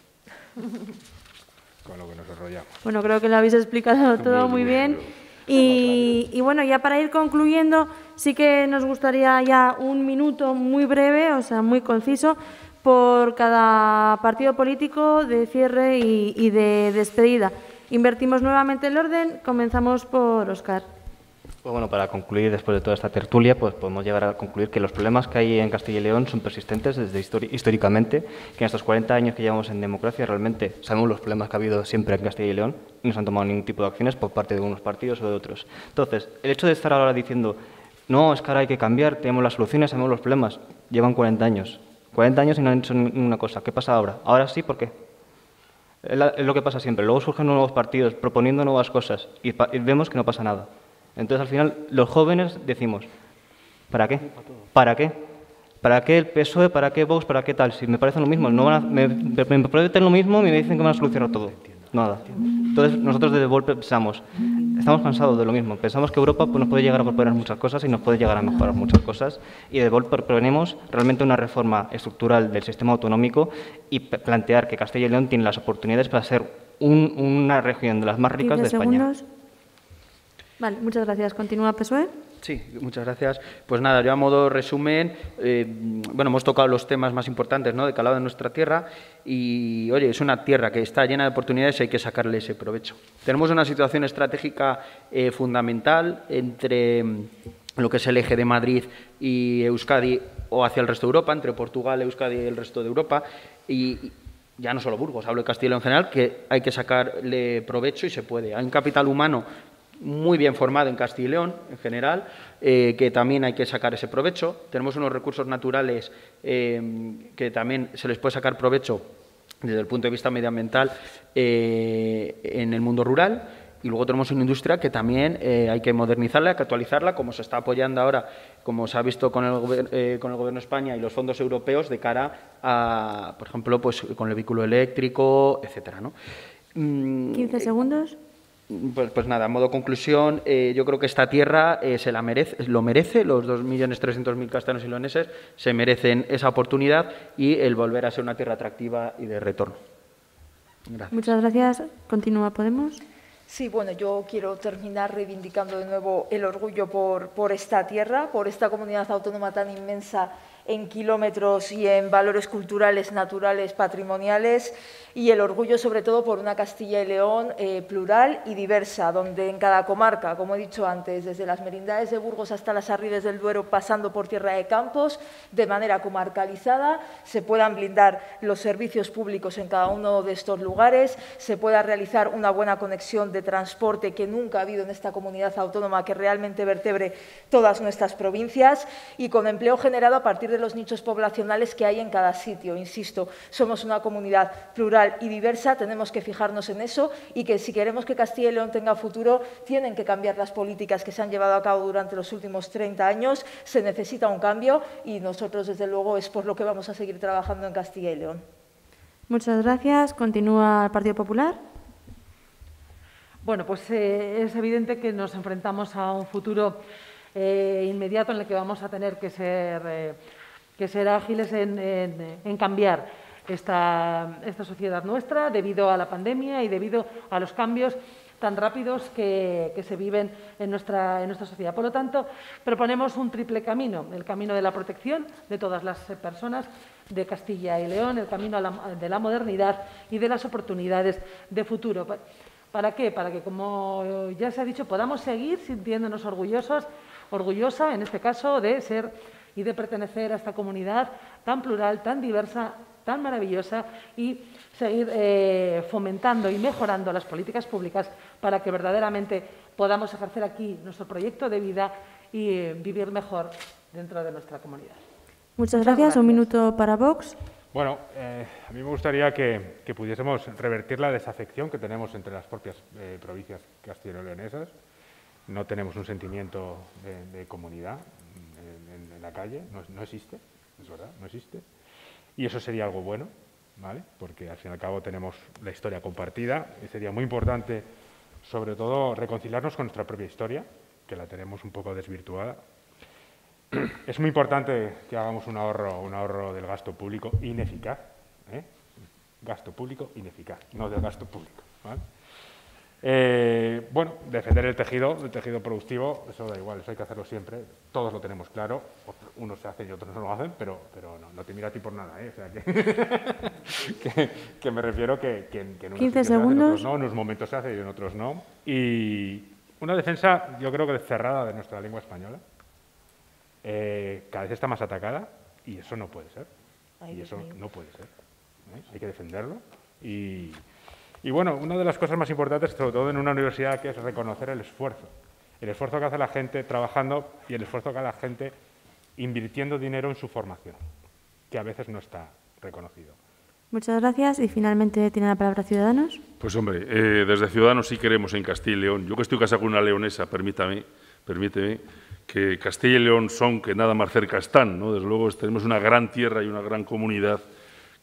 Con lo que nos enrollamos. Bueno, creo que lo habéis explicado todo muy bien. Y, y bueno, ya para ir concluyendo, sí que nos gustaría ya un minuto muy breve, o sea, muy conciso, por cada partido político de cierre y, y de despedida. Invertimos nuevamente el orden, comenzamos por Óscar. Pues bueno, para concluir, después de toda esta tertulia, pues podemos llegar a concluir que los problemas que hay en Castilla y León son persistentes desde históricamente, que en estos cuarenta años que llevamos en democracia realmente sabemos los problemas que ha habido siempre en Castilla y León y no se han tomado ningún tipo de acciones por parte de unos partidos o de otros. Entonces, el hecho de estar ahora diciendo, no, es que ahora hay que cambiar, tenemos las soluciones, sabemos los problemas, llevan cuarenta años. cuarenta años y no han hecho ninguna cosa. ¿Qué pasa ahora? Ahora sí, ¿por qué? Es lo que pasa siempre. Luego surgen nuevos partidos proponiendo nuevas cosas y vemos que no pasa nada. Entonces, al final, los jóvenes decimos, ¿para qué? ¿Para qué? ¿Para qué el P S O E? ¿Para qué Vox? ¿Para qué tal? Si me parecen lo mismo, no van a, me, me prometen lo mismo y me dicen que van a solucionar todo. nada. Entonces, nosotros desde Volpe pensamos, estamos cansados de lo mismo. Pensamos que Europa pues, nos puede llegar a proponer muchas cosas y nos puede llegar a mejorar muchas cosas. Y de Volpe proponemos realmente una reforma estructural del sistema autonómico y plantear que Castilla y León tiene las oportunidades para ser un, una región de las más ricas de España. Segundos. Vale, muchas gracias. Continúa P S O E. Sí, muchas gracias. Pues nada, yo a modo resumen, eh, bueno, hemos tocado los temas más importantes, ¿no?, de calado de nuestra tierra y, oye, es una tierra que está llena de oportunidades y hay que sacarle ese provecho. Tenemos una situación estratégica eh, fundamental entre lo que es el eje de Madrid y Euskadi o hacia el resto de Europa, entre Portugal, Euskadi y el resto de Europa y ya no solo Burgos, hablo de Castilla y León en general, que hay que sacarle provecho y se puede. Hay un capital humano muy bien formado en Castilla y León, en general, eh, que también hay que sacar ese provecho. Tenemos unos recursos naturales eh, que también se les puede sacar provecho desde el punto de vista medioambiental eh, en el mundo rural. Y luego tenemos una industria que también eh, hay que modernizarla, hay que actualizarla, como se está apoyando ahora, como se ha visto con el, eh, con el Gobierno de España y los fondos europeos de cara a, por ejemplo, pues con el vehículo eléctrico, etcétera, ¿no? quince segundos. Pues, pues nada, a modo conclusión, eh, yo creo que esta tierra eh, se la merece, lo merece, los dos millones trescientos mil castellanos y leoneses se merecen esa oportunidad y el volver a ser una tierra atractiva y de retorno. Gracias. Muchas gracias. Continúa Podemos. Sí, bueno, yo quiero terminar reivindicando de nuevo el orgullo por, por esta tierra, por esta comunidad autónoma tan inmensa en kilómetros y en valores culturales, naturales, patrimoniales, y el orgullo sobre todo por una Castilla y León eh, plural y diversa, donde en cada comarca, como he dicho antes, desde las Merindades de Burgos hasta las Arribes del Duero, pasando por Tierra de Campos, de manera comarcalizada, se puedan blindar los servicios públicos en cada uno de estos lugares, se pueda realizar una buena conexión de transporte que nunca ha habido en esta comunidad autónoma que realmente vertebre todas nuestras provincias y con empleo generado a partir de los nichos poblacionales que hay en cada sitio. Insisto, somos una comunidad plural y diversa, tenemos que fijarnos en eso y que si queremos que Castilla y León tenga futuro, tienen que cambiar las políticas que se han llevado a cabo durante los últimos treinta años, se necesita un cambio y nosotros, desde luego, es por lo que vamos a seguir trabajando en Castilla y León. Muchas gracias. Continúa el Partido Popular. Bueno, pues eh, es evidente que nos enfrentamos a un futuro eh, inmediato en el que vamos a tener que ser, eh, que ser ágiles en, en, en cambiar esta, esta sociedad nuestra debido a la pandemia y debido a los cambios tan rápidos que, que se viven en nuestra, en nuestra sociedad. Por lo tanto, proponemos un triple camino, el camino de la protección de todas las personas de Castilla y León, el camino a la, de la modernidad y de las oportunidades de futuro. ¿Para qué? Para que, como ya se ha dicho, podamos seguir sintiéndonos orgullosos, orgullosa, en este caso, de ser y de pertenecer a esta comunidad tan plural, tan diversa, tan maravillosa y seguir eh, fomentando y mejorando las políticas públicas para que verdaderamente podamos ejercer aquí nuestro proyecto de vida y eh, vivir mejor dentro de nuestra comunidad. Muchas gracias. gracias. Un minuto para Vox. Bueno, eh, a mí me gustaría que, que pudiésemos revertir la desafección que tenemos entre las propias eh, provincias castellano-leonesas. No tenemos un sentimiento de, de comunidad en, en, en la calle, no, no existe, es verdad, no existe. Y eso sería algo bueno, ¿vale? Porque al fin y al cabo tenemos la historia compartida y sería muy importante, sobre todo, reconciliarnos con nuestra propia historia, que la tenemos un poco desvirtuada. Es muy importante que hagamos un ahorro, un ahorro del gasto público ineficaz, ¿eh? Gasto público ineficaz, no del gasto público, ¿vale? Eh, bueno, defender el tejido, el tejido productivo, eso da igual, eso hay que hacerlo siempre, todos lo tenemos claro, unos se hacen y otros no lo hacen, pero, pero no, no te miro a ti por nada, ¿eh? O sea, que, que, que me refiero que, que, que en unos quince segundos. No, en unos momentos se hace y en otros no. Y una defensa, yo creo que cerrada de nuestra lengua española, eh, cada vez está más atacada y eso no puede ser, Ay, y eso mío. no puede ser, ¿eh? Hay que defenderlo y... Y bueno, una de las cosas más importantes, sobre todo en una universidad, que es reconocer el esfuerzo. El esfuerzo que hace la gente trabajando y el esfuerzo que hace la gente invirtiendo dinero en su formación, que a veces no está reconocido. Muchas gracias. Y finalmente tiene la palabra Ciudadanos. Pues hombre, eh, desde Ciudadanos sí queremos en Castilla y León. Yo que estoy casado con una leonesa, permítame, permíteme, que Castilla y León son que nada más cerca están, ¿no? Desde luego tenemos una gran tierra y una gran comunidad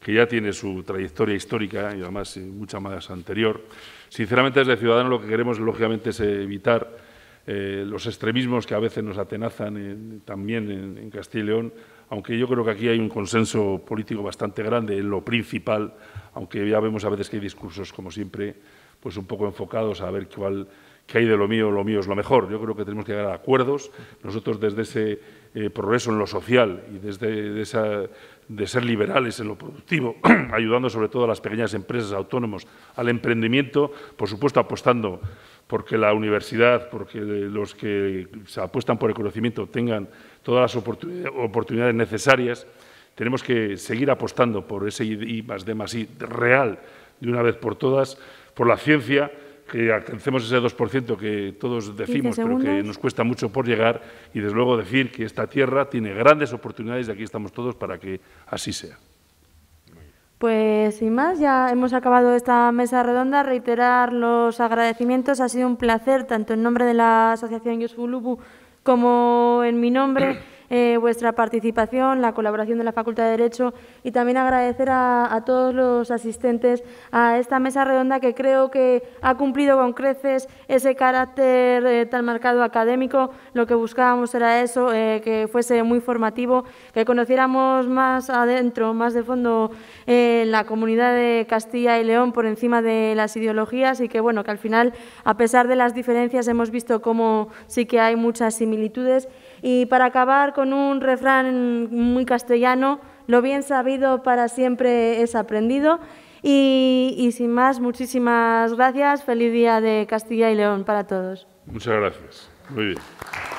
que ya tiene su trayectoria histórica y además mucha más anterior. Sinceramente, desde Ciudadanos lo que queremos, lógicamente, es evitar eh, los extremismos que a veces nos atenazan en, también en, en Castilla y León, aunque yo creo que aquí hay un consenso político bastante grande en lo principal, aunque ya vemos a veces que hay discursos, como siempre, pues un poco enfocados a ver cuál, qué hay de lo mío, lo mío es lo mejor. Yo creo que tenemos que llegar a acuerdos. Nosotros, desde ese eh, progreso en lo social y desde de esa, de ser liberales en lo productivo, ayudando sobre todo a las pequeñas empresas, autónomos, al emprendimiento, por supuesto apostando porque la universidad, porque los que se apuestan por el conocimiento tengan todas las oportunidades necesarias, tenemos que seguir apostando por ese I más D más I real, de una vez por todas, por la ciencia, que alcancemos ese dos por ciento que todos decimos, pero que nos cuesta mucho por llegar, y desde luego decir que esta tierra tiene grandes oportunidades y aquí estamos todos para que así sea. Pues sin más, ya hemos acabado esta mesa redonda. Reiterar los agradecimientos. Ha sido un placer, tanto en nombre de la Asociación Useful Ubu como en mi nombre, eh, vuestra participación, la colaboración de la Facultad de Derecho, y también agradecer a, a todos los asistentes a esta mesa redonda, que creo que ha cumplido con creces ese carácter eh, tan marcado académico. Lo que buscábamos era eso, eh, que fuese muy formativo, que conociéramos más adentro, más de fondo, eh, la comunidad de Castilla y León por encima de las ideologías, y que, bueno, que al final, a pesar de las diferencias, hemos visto cómo sí que hay muchas similitudes. Y para acabar con un refrán muy castellano: lo bien sabido para siempre es aprendido. Y, y sin más, muchísimas gracias. Feliz día de Castilla y León para todos. Muchas gracias. Muy bien.